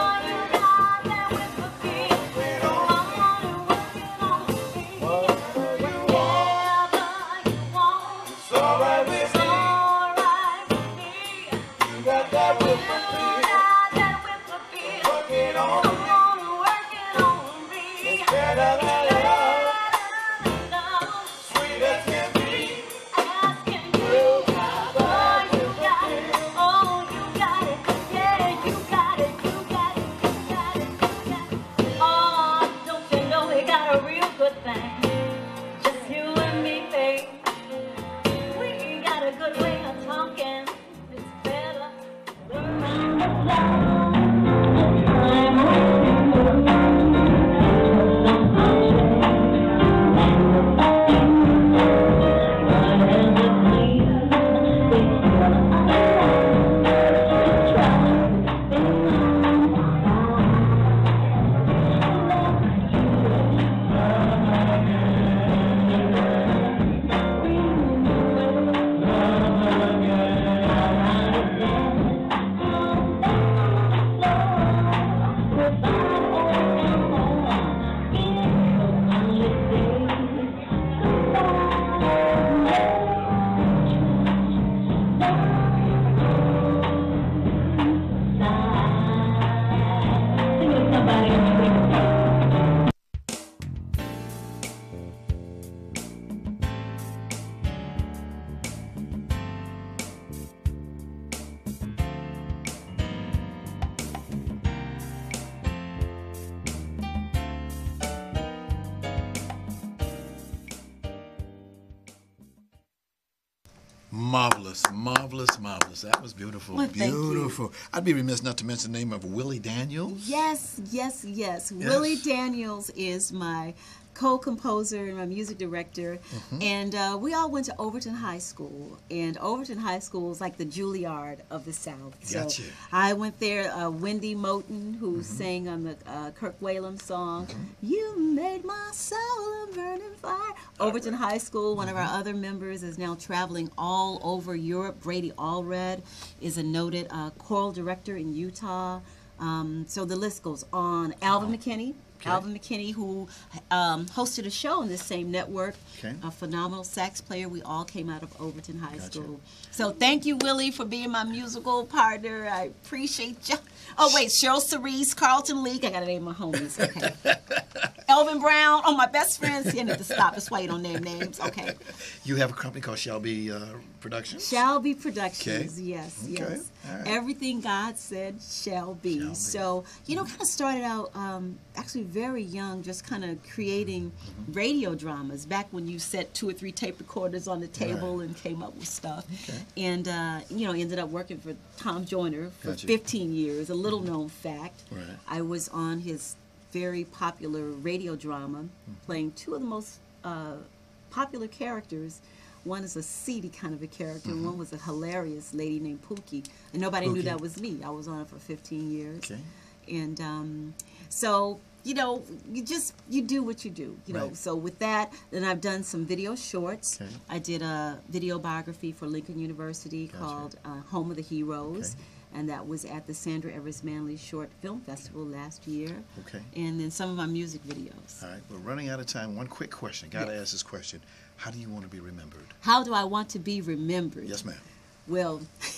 S16: Marvelous, marvelous, marvelous. That was beautiful.
S3: Well, thank you.
S16: Beautiful. I'd be remiss not to mention the name of Willie Daniels.
S3: Yes, yes, yes.
S16: Yes.
S3: Willie Daniels is my co-composer and my music director.
S16: Mhm.
S3: And uh, we all went to Overton High School. And Overton High School is like the Juilliard of the South.
S16: Gotcha.
S3: So I went there. Uh, Wendy Moten, who sang on the uh, Kirk Whalum song, You Made My Soul a Burning Fire. Overton High School, one of our other members, is now traveling all over Europe. Brady Allred is a noted uh, choral director in Utah. Um, so the list goes on. Alvin McKinney.
S16: Okay.
S3: Alvin McKinney, who um, hosted a show on this same network,
S16: Okay.
S3: a phenomenal sax player. We all came out of Overton High
S16: Gotcha.
S3: School. So thank you, Willie, for being my musical partner. I appreciate you. Oh, wait, Cheryl Cerise, Carlton Leak. I got to name my homies, okay. Elvin Brown. Oh, my best friends. You need to stop. That's why you don't name names, okay.
S16: You have a company called Shelby uh, Productions?
S3: Shelby Productions,
S16: Okay.
S3: yes,
S16: Okay.
S3: yes.
S16: All right.
S3: Everything God said shall be.
S16: Shall be.
S3: So, you know, kind of started out um, actually very young, just kind of creating
S16: Mm-hmm.
S3: radio dramas back when you set two or three tape recorders on the table
S16: Right.
S3: and came up with stuff.
S16: Okay.
S3: And, uh, you know, ended up working for Tom Joyner for
S16: Gotcha.
S3: fifteen years, a little known fact.
S16: Right.
S3: I was on his very popular radio drama,
S16: Mm-hmm.
S3: playing two of the most uh, popular characters. One is a seedy kind of a character, and one was a hilarious lady named Pookie. And nobody knew
S16: Pookie.
S3: that was me. I was on it for fifteen years.
S16: Okay.
S3: And um, so, you know, you just, you do what you do, you know.
S16: Right.
S3: So with that, then I've done some video shorts.
S16: Okay.
S3: I did a video biography for Lincoln University
S16: Gotcha.
S3: called uh, Home of the Heroes.
S16: Okay.
S3: And that was at the Sandra Evers Manley Short Film Festival last year.
S16: Okay.
S3: And then some of my music videos.
S16: All right, we're running out of time. One quick question. Got to
S3: Yes.
S16: ask this question. How do you want to be remembered?
S3: How do I want to be remembered?
S16: Yes, ma'am.
S3: Well,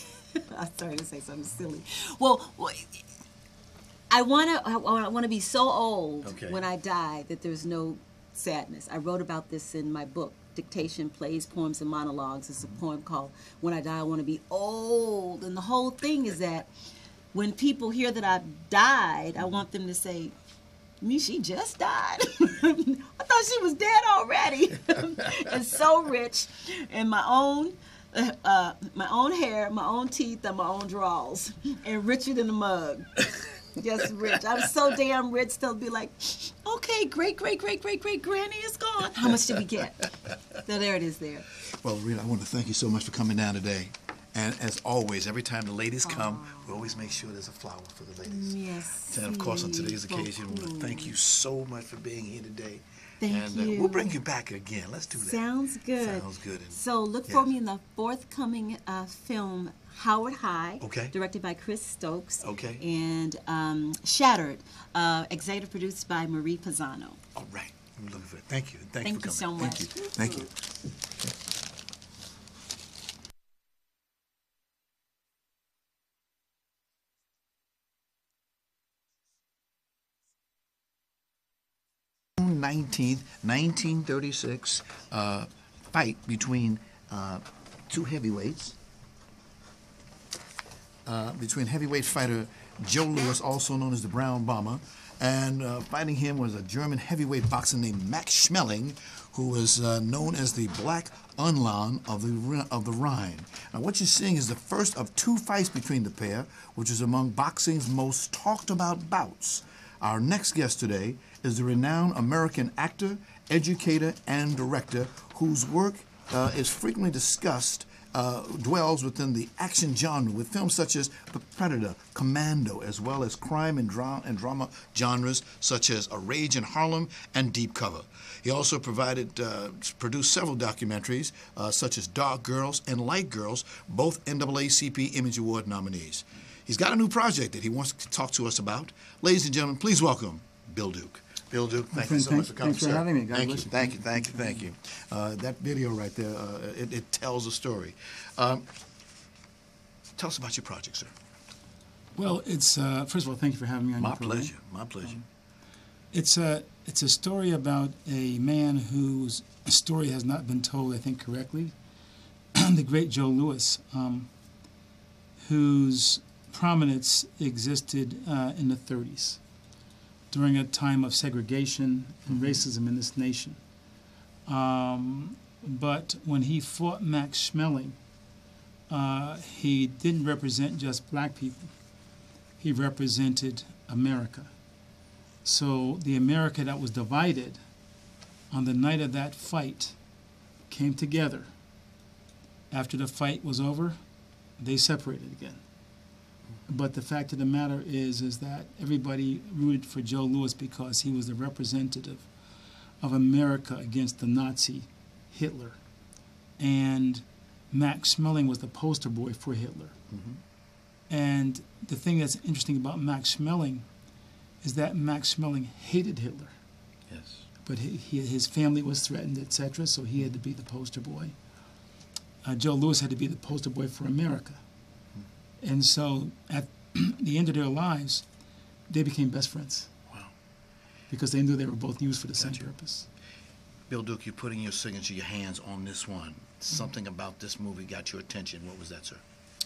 S3: I'm sorry to say something silly. Well, wh- I want to. I want to be so old
S16: Okay.
S3: when I die that there's no sadness. I wrote about this in my book, Dictation, Plays, Poems, and Monologues. It's a poem called "When I Die, I Want to Be Old," and the whole thing is that when people hear that I've died, I want them to say, "Me, she just died. I thought she was dead already." And so rich in my own, uh, uh, my own hair, my own teeth, and my own drawers, and richer than the mug. Just rich. I'm so damn rich. They'll be like, "Okay, great, great, great, great, great granny is gone. How much did we get?" So there it is. There.
S16: Well, Rita, I want to thank you so much for coming down today. And as always, every time the ladies come, we always make sure there's a flower for the ladies.
S3: Yes.
S16: And of course, on today's
S3: beaucoup.
S16: occasion, we want to thank you so much for being here today.
S3: Thank
S16: and,
S3: you.
S16: Uh, we'll bring you back again. Let's do that.
S3: Sounds good.
S16: Sounds good. And,
S3: so look
S16: yes.
S3: for me in the forthcoming uh, film Howard High,
S16: okay.
S3: directed by Chris Stokes,
S16: okay.
S3: and um, Shattered, uh, executive produced by Marie Pisano.
S16: All right. I'm looking for it. Thank you. Thank,
S3: Thank
S16: you for coming.
S3: you so much.
S16: Thank you. Thank you. nineteenth, nineteen thirty-six, uh, fight between uh, two heavyweights. Uh, between heavyweight fighter Joe Louis, also known as the Brown Bomber, and uh, fighting him was a German heavyweight boxer named Max Schmeling, who was uh, known as the Black Unlan of the of the Rhine. Now, what you're seeing is the first of two fights between the pair, which is among boxing's most talked about bouts. Our next guest today is the renowned American actor, educator, and director whose work uh, is frequently discussed, uh, dwells within the action genre with films such as The Predator, Commando, as well as crime and, dra and drama genres such as A Rage in Harlem and Deep Cover. He also provided, uh, produced several documentaries uh, such as Dark Girls and Light Girls, both N double A C P Image Award nominees. He's got a new project that he wants to talk to us about. Ladies and gentlemen, please welcome Bill Duke. Bill Duke, thank you so much for coming.
S2: Thanks for
S16: sir.
S2: having me. God
S16: thank you,
S2: bless you.
S16: thank you, thank you, thank you. Uh, that video right there, uh, it, it tells a story. Um, tell us about your project, sir.
S18: Well, it's uh, first of all, thank you for having me on
S16: My
S18: your program.
S16: pleasure, my pleasure.
S18: Um, it's a it's a story about a man whose story has not been told, I think, correctly. The great Joe Louis, um, whose prominence existed uh, in the thirties during a time of segregation and racism in this nation. Um, but when he fought Max Schmeling, uh, he didn't represent just black people. He represented America. So the America that was divided on the night of that fight came together. After the fight was over, they separated again. But the fact of the matter is, is that everybody rooted for Joe Louis because he was the representative of America against the Nazi Hitler. And Max Schmeling was the poster boy for Hitler.
S16: Mm-hmm.
S18: And the thing that's interesting about Max Schmeling is that Max Schmeling hated Hitler.
S16: Yes.
S18: But he, he, his family was threatened, et cetera, so he had to be the poster boy. Uh, Joe Louis had to be the poster boy for America. And so at the end of their lives, they became best friends.
S16: Wow.
S18: Because they knew they were both used for the same purpose.
S16: Bill Duke, you're putting your signature, your hands on this one. Something about this movie got your attention. What was that, sir?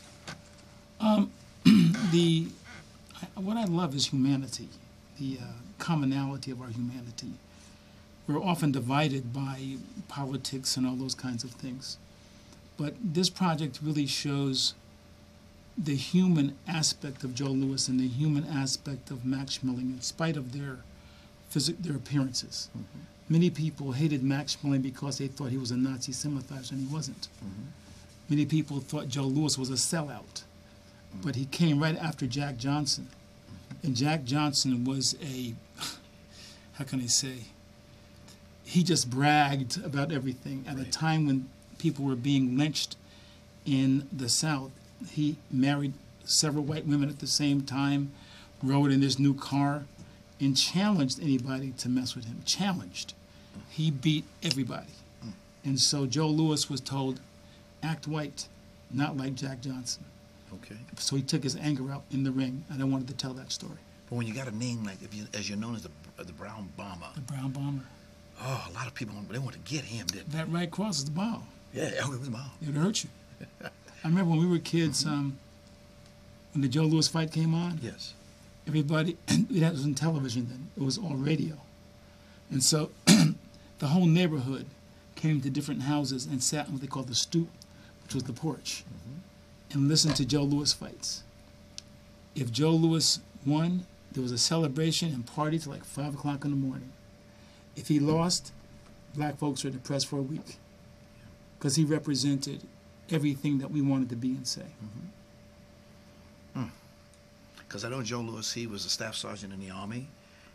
S18: Um, the, I, what I love is humanity, the uh, commonality of our humanity. We're often divided by politics and all those kinds of things. But this project really shows the human aspect of Joe Louis and the human aspect of Max Schmeling, in spite of their physic their appearances.
S16: Mm-hmm.
S18: Many people hated Max Schmeling because they thought he was a Nazi sympathizer, and he wasn't.
S16: Mm-hmm.
S18: Many people thought Joe Louis was a sellout, mm-hmm. but he came right after Jack Johnson. Mm-hmm. And Jack Johnson was a, how can I say, he just bragged about everything. At right. a time when people were being lynched in the South, he married several white women at the same time, rode in this new car, and challenged anybody to mess with him. Challenged. He beat everybody. Mm. And so Joe Louis was told, act white, not like Jack Johnson.
S16: Okay.
S18: So he took his anger out in the ring, and I wanted to tell that story.
S16: But when you got a name like, if you, as you're known as the, uh, the Brown Bomber.
S18: The Brown Bomber.
S16: Oh, a lot of people, they want to get him, didn't they?
S18: That right cross is the ball.
S16: Yeah, oh, it was the ball.
S18: It would hurt you. I remember when we were kids,
S16: Mm-hmm.
S18: um, when the Joe Louis fight came on.
S16: Yes.
S18: Everybody, it was on television then. It was all radio. And so the whole neighborhood came to different houses and sat on what they called the stoop, which was the porch, mm-hmm. and listened to Joe Louis fights. If Joe Louis won, there was a celebration and party till like five o'clock in the morning. If he lost, black folks were depressed for a week because he represented everything that we wanted to be and say.
S16: Because mm-hmm. mm. I know Joe Louis, he was a staff sergeant in the Army,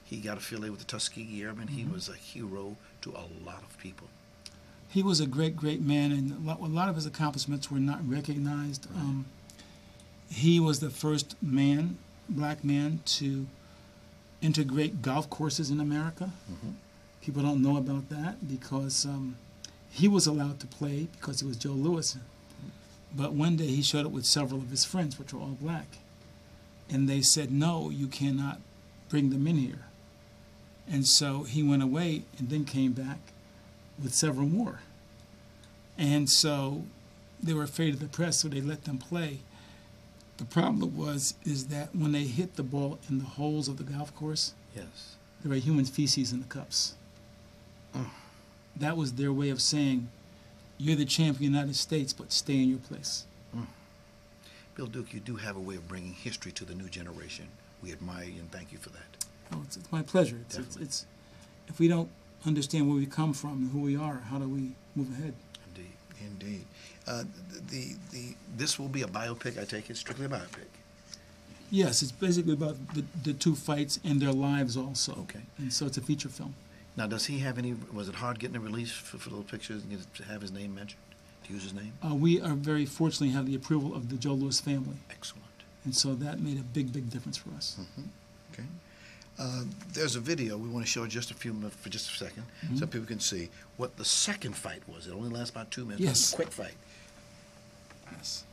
S16: He got affiliated with the Tuskegee Airmen. He was a hero to a lot of people.
S18: He was a great, great man, and a lot, a lot of his accomplishments were not recognized.
S16: Right.
S18: Um, he was the first man, black man, to integrate golf courses in America.
S16: Mm-hmm.
S18: People don't know about that because um, he was allowed to play because he was Joe Louis. But one day he showed up with several of his friends, which were all black. And they said, no, you cannot bring them in here. And so he went away and then came back with several more. And so they were afraid of the press, so they let them play. The problem was is that when they hit the ball in the holes of the golf course,
S16: yes,
S18: there were human feces in the cups. Mm. That was their way of saying, you're the champion of the United States, but stay in your place.
S16: Mm. Bill Duke, you do have a way of bringing history to the new generation. We admire you and thank you for that.
S18: Oh, it's, it's my pleasure. It's, it's, it's, if we don't understand where we come from and who we are, how do we move ahead?
S16: Indeed, indeed. Uh, the, the, this will be a biopic, I take it, strictly a biopic.
S18: Yes, it's basically about the, the two fights and their lives also.
S16: Okay.
S18: And so it's a feature film.
S16: Now, does he have any, was it hard getting a release for, for little pictures and get, to have his name mentioned, to use his name?
S18: Uh, we are very fortunately have the approval of the Joe Louis family.
S16: Excellent.
S18: And so that made a big, big difference for us.
S16: Mm-hmm. Okay. Uh, there's a video we want to show just a few minutes, for just a second,
S18: Mm-hmm.
S16: so people can see what the second fight was. It only lasts about two minutes.
S18: Yes.
S16: It's a quick fight.
S18: Yes.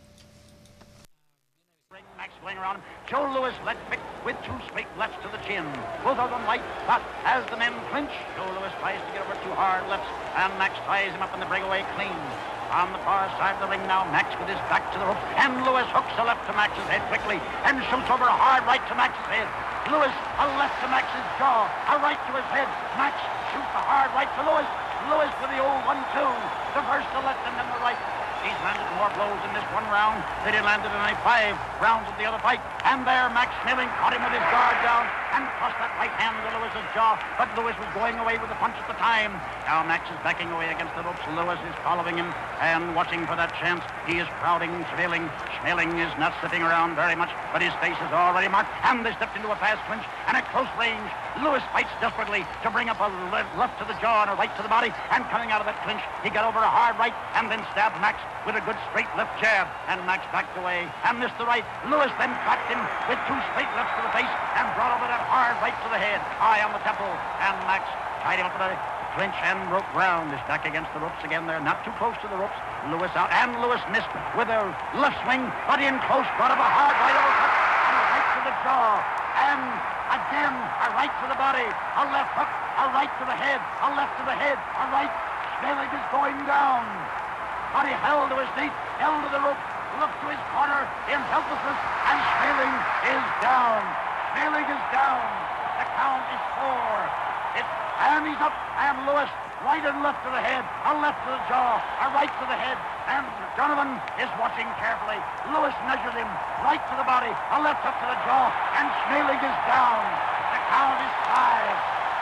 S19: Max going around him. Joe Louis led quick with two straight lefts to the chin. Both of them light, but as the men clinch, Joe Louis tries to get over two hard lefts, and Max ties him up in the breakaway clean. On the far side of the ring now, Max with his back to the rope, and Louis hooks a left to Max's head quickly, and shoots over a hard right to Max's head. Louis, a left to Max's jaw, a right to his head. Max shoots a hard right to Louis. Louis with the old one two. The first the left and then the right. He's landed more blows in this one round than he landed in any five rounds of the other fight. And there, Max Schmeling caught him with his guard down and tossed that right hand to Louis's jaw. But Louis was going away with the punch at the time. Now Max is backing away against the ropes. Louis is following him and watching for that chance. He is crowding Schmeling. Schmeling is not slipping around very much, but his face is already marked. And they stepped into a fast clinch. And at close range, Louis fights desperately to bring up a left to the jaw and a right to the body. And coming out of that clinch, he got over a hard right and then stabbed Max with a good straight left jab, and Max backed away and missed the right. Louis then caught him with two straight lefts to the face and brought over that hard right to the head, high on the temple, and Max tied him up in a clinch and broke ground. Is back against the ropes again there, not too close to the ropes. Louis out, and Louis missed with a left swing, but in close, brought up a hard right overcut and a right to the jaw, and again a right to the body, a left hook, a right to the head, a left to the head, a right. Schmeling is going down. But he held to his feet, held to the rope, looked to his corner in helplessness, and Schmeling is down. Schmeling is down. The count is four. It's, and he's up, and Louis, right and left to the head, a left to the jaw, a right to the head, and Donovan is watching carefully. Louis measured him, right to the body, a left up to the jaw, and Schmeling is down. The count is five,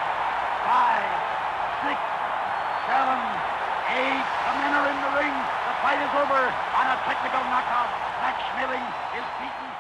S19: five, six, seven, eight. The men are in the ring. The fight is over on a technical knockout. Max Schmeling is beaten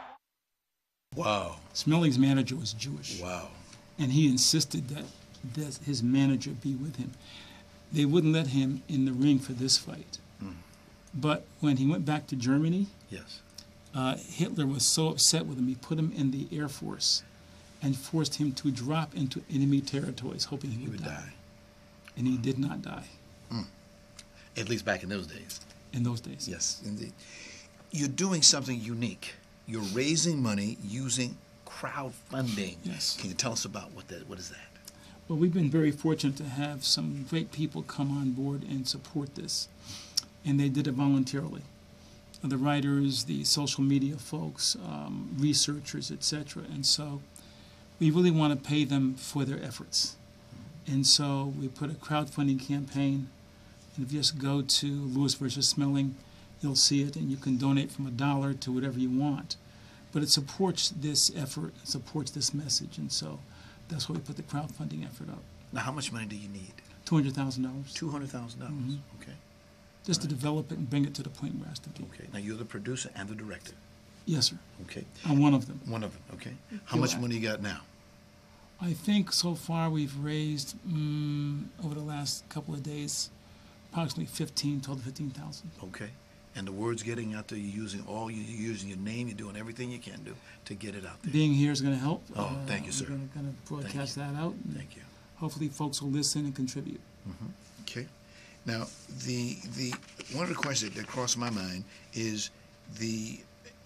S19: in...
S16: Wow.
S18: Schmeling's manager was Jewish.
S16: Wow.
S18: And he insisted that this, his manager be with him. They wouldn't let him in the ring for this fight.
S16: Mm.
S18: But when he went back to Germany,
S16: yes,
S18: uh, Hitler was so upset with him, he put him in the Air Force and forced him to drop into enemy territories, hoping he, he would, would die. die. And he did not die.
S16: Mm. At least back in those days.
S18: In those days.
S16: Yes, indeed. You're doing something unique. You're raising money using crowdfunding.
S18: Yes.
S16: Can you tell us about what that? What is that?
S18: Well, we've been very fortunate to have some great people come on board and support this. And they did it voluntarily. The writers, the social media folks, um, researchers, et cetera. And so we really want to pay them for their efforts. And so we put a crowdfunding campaign. And if you just go to Louis versus Schmeling, you'll see it, and you can donate from a dollar to whatever you want. But it supports this effort, it supports this message, and so that's why we put the crowdfunding effort up.
S16: Now, how much money do you need?
S18: two hundred thousand dollars.
S16: two hundred thousand dollars,
S18: Mm-hmm.
S16: okay.
S18: Just right. to develop it and bring it to the point where it has to be.
S16: Okay, now you're the producer and the director.
S18: Yes, sir.
S16: Okay.
S18: I'm one of them.
S16: One of them, okay. How much money you got now?
S18: I think so far we've raised, mm, over the last couple of days, approximately fifteen, twelve to fifteen thousand.
S16: Okay. And the word's getting out there. You're using all, you're using your name. You're doing everything you can do to get it out there.
S18: Being here is going to help.
S16: Oh, thank you, sir.
S18: We're going to broadcast that out. and
S16: Thank you.
S18: Hopefully folks will listen and contribute.
S16: Mm-hmm. Okay. Now, the the one of the questions that, that crossed my mind is the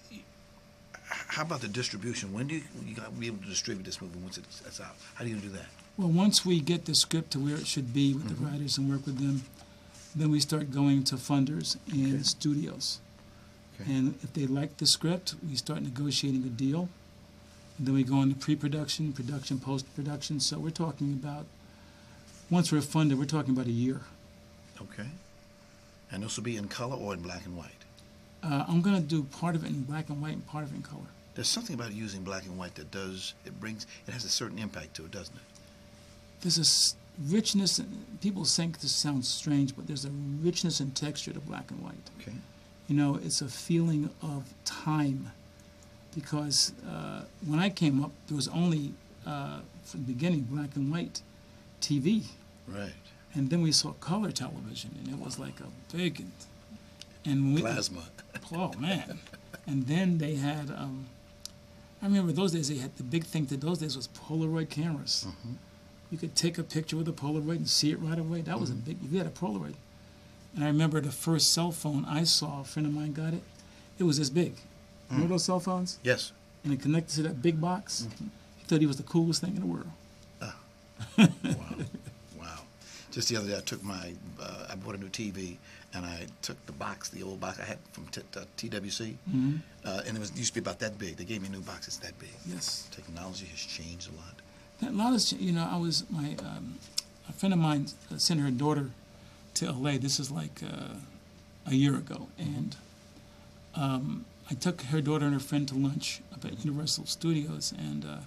S16: how about the distribution? When do you, you got to be able to distribute this movie once it's, it's out? How are you going to do that?
S18: Well, once we get the script to where it should be with
S16: Mm-hmm.
S18: the writers and work with them, then we start going to funders and
S16: Okay.
S18: studios.
S16: Okay.
S18: And if they like the script, we start negotiating a deal. And then we go into pre-production, production, post-production. So we're talking about, once we're funded, we're talking about a year.
S16: Okay. And this will be in color or in black and white?
S18: Uh, I'm going to do part of it in black and white and part of it in color.
S16: There's something about using black and white that does, it brings, it has a certain impact to it, doesn't it?
S18: There's a s- richness, and people think this sounds strange, but there's a richness and texture to black and white.
S16: Okay.
S18: You know, it's a feeling of time. Because uh, when I came up, there was only, uh, from the beginning, black and white T V.
S16: Right.
S18: And then we saw color television, and it was like a big, and when we,
S16: Plasma.
S18: Oh man! And then they had, um, I remember those days they had the big thing. To those days was Polaroid cameras.
S16: Mm-hmm.
S18: You could take a picture with a Polaroid and see it right away. That was a
S16: Mhm.
S18: big. You had a Polaroid, and I remember the first cell phone I saw. A friend of mine got it. It was this big. Remember
S16: Mm.
S18: those cell phones?
S16: Yes.
S18: And it connected to that big box. He thought he was the coolest thing in the world.
S16: Wow. Wow. Just the other day, I took my, uh, I bought a new T V, and I took the box, the old box I had from t- t- T W C,
S18: Mhm.
S16: uh, and it was used to be about that big. They gave me a new box that's that big.
S18: Yes.
S16: Technology has changed a lot.
S18: A lot of, you know, I was, my, um, a friend of mine sent her daughter to L A. This is like uh, a year ago. And um, I took her daughter and her friend to lunch up at Universal Studios. And uh,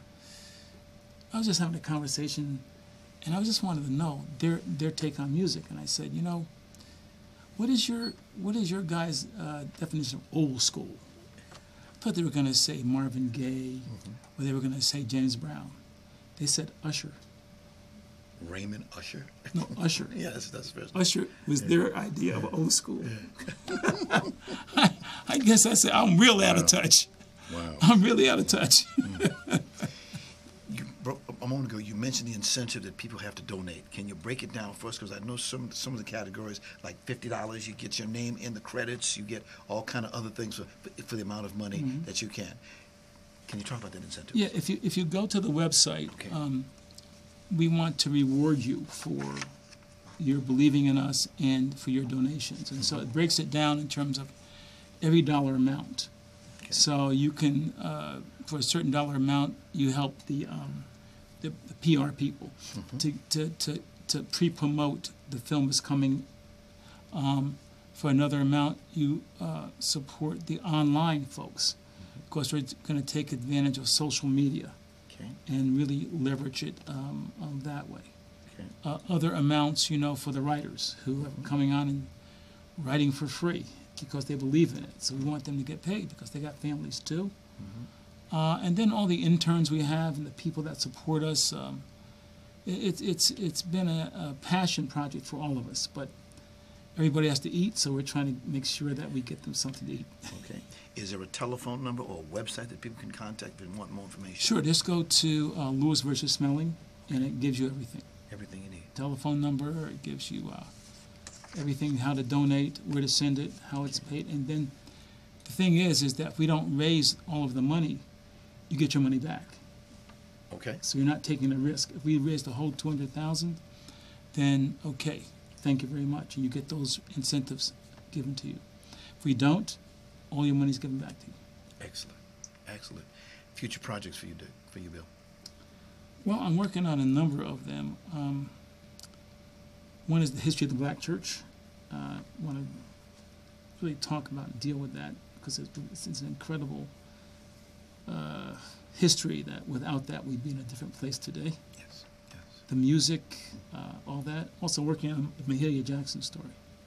S18: I was just having a conversation, and I just wanted to know their their take on music. And I said, you know, what is your, what is your guys' uh, definition of old school? I thought they were going to say Marvin Gaye, or they were going to say James Brown. They said Usher.
S16: Raymond Usher?
S18: No, Usher.
S16: Yeah, that's, that's very
S18: Usher was
S16: Yeah.
S18: their idea of old school. I, I guess I said, I'm really out of touch.
S16: Wow.
S18: I'm really out of touch.
S16: You bro- a moment ago, you mentioned the incentive that people have to donate. Can you break it down for us? Because I know some some of the categories, like fifty dollars, you get your name in the credits, you get all kind of other things for, for the amount of money
S18: Mhm.
S16: that you can. Can you talk about that incentive?
S18: Yeah, if you if you go to the website, um, we want to reward you for your believing in us and for your donations. And so it breaks it down in terms of every dollar amount. So you can, uh, for a certain dollar amount, you help the um, the, the P R people
S16: Mhm.
S18: to, to, to, to pre-promote the film is coming. Um, for another amount, you uh, support the online folks. Of course, we're going to take advantage of social media
S16: Okay.
S18: and really leverage it um, um, that way.
S16: Okay.
S18: Uh, other amounts, you know, for the writers who are coming on and writing for free because they believe in it. So we want them to get paid because they got families too. Uh, and then all the interns we have and the people that support us. Um, it, it's it's been a, a passion project for all of us, but everybody has to eat, so we're trying to make sure that we get them something to eat.
S16: Okay. Is there a telephone number or a website that people can contact if they want more information?
S18: Sure, just go to uh, Lewis versus Smelling, and it gives you everything.
S16: Everything you need.
S18: Telephone number, it gives you uh, everything, how to donate, where to send it, how it's paid. And then the thing is, is that if we don't raise all of the money, you get your money back.
S16: Okay.
S18: So you're not taking a risk. If we raise the whole two hundred thousand dollars, then okay, thank you very much. And you get those incentives given to you. If we don't, all your money's given back to you.
S16: Excellent. Excellent. Future projects for you, Dick, for you, Bill?
S18: Well, I'm working on a number of them. Um, one is the history of the Black Church. I uh, want to really talk about and deal with that because it's, it's an incredible uh, history that without that we'd be in a different place today.
S16: Yes, yes.
S18: The music, uh, all that. Also working on the Mahalia Jackson story.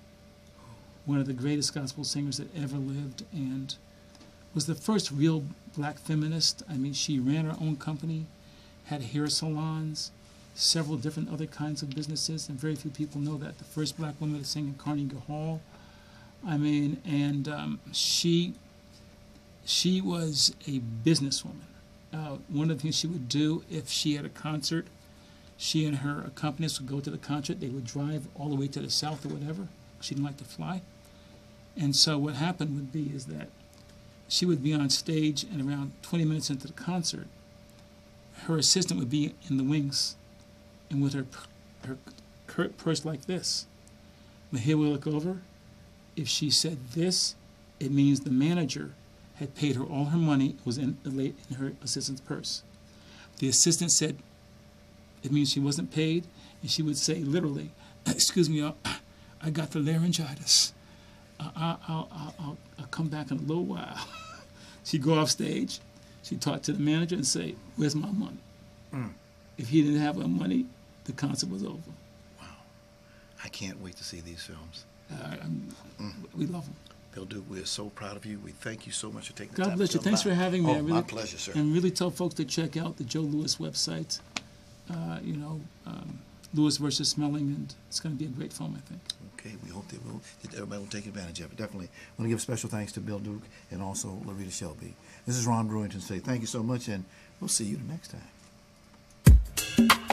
S18: One of the greatest gospel singers that ever lived and was the first real black feminist. I mean, she ran her own company had hair salons, several different other kinds of businesses, and very few people know that. The first black woman to sing in Carnegie Hall. I mean, and um, she she was a businesswoman. Uh, one of the things she would do if she had a concert, she and her accompanist would go to the concert. They would drive all the way to the south or whatever. She didn't like to fly. And so what happened would be is that she would be on stage, and around twenty minutes into the concert, her assistant would be in the wings, and with her her curt purse like this. But here we look over. If she said this, it means the manager had paid her all her money, was in, in her assistant's purse. The assistant said it means she wasn't paid, and she would say literally, excuse me, I'll, I got the laryngitis. I, I, I'll, I'll, I'll, I'll come back in a little while. She'd go off stage, she'd talk to the manager and say, where's my money?
S16: Mm.
S18: If he didn't have her money, the concert was over.
S16: I can't wait to see these films.
S18: Uh, mm. We love them.
S16: Bill Duke, we are so proud of you. We thank you so much for taking the time.
S18: God bless you.
S16: to come
S18: Thanks
S16: by.
S18: for having me.
S16: Oh,
S18: I really,
S16: my pleasure, sir.
S18: And really tell folks to check out the Joe Louis website. Uh, you know, um, Lewis versus Smelling, and it's going to be a great film, I think.
S16: Okay, we hope that, we'll, that everybody will take advantage of it. Definitely. I want to give special thanks to Bill Duke and also Larita Shelby. This is Ron Brewington say thank you so much, and we'll see you the next time.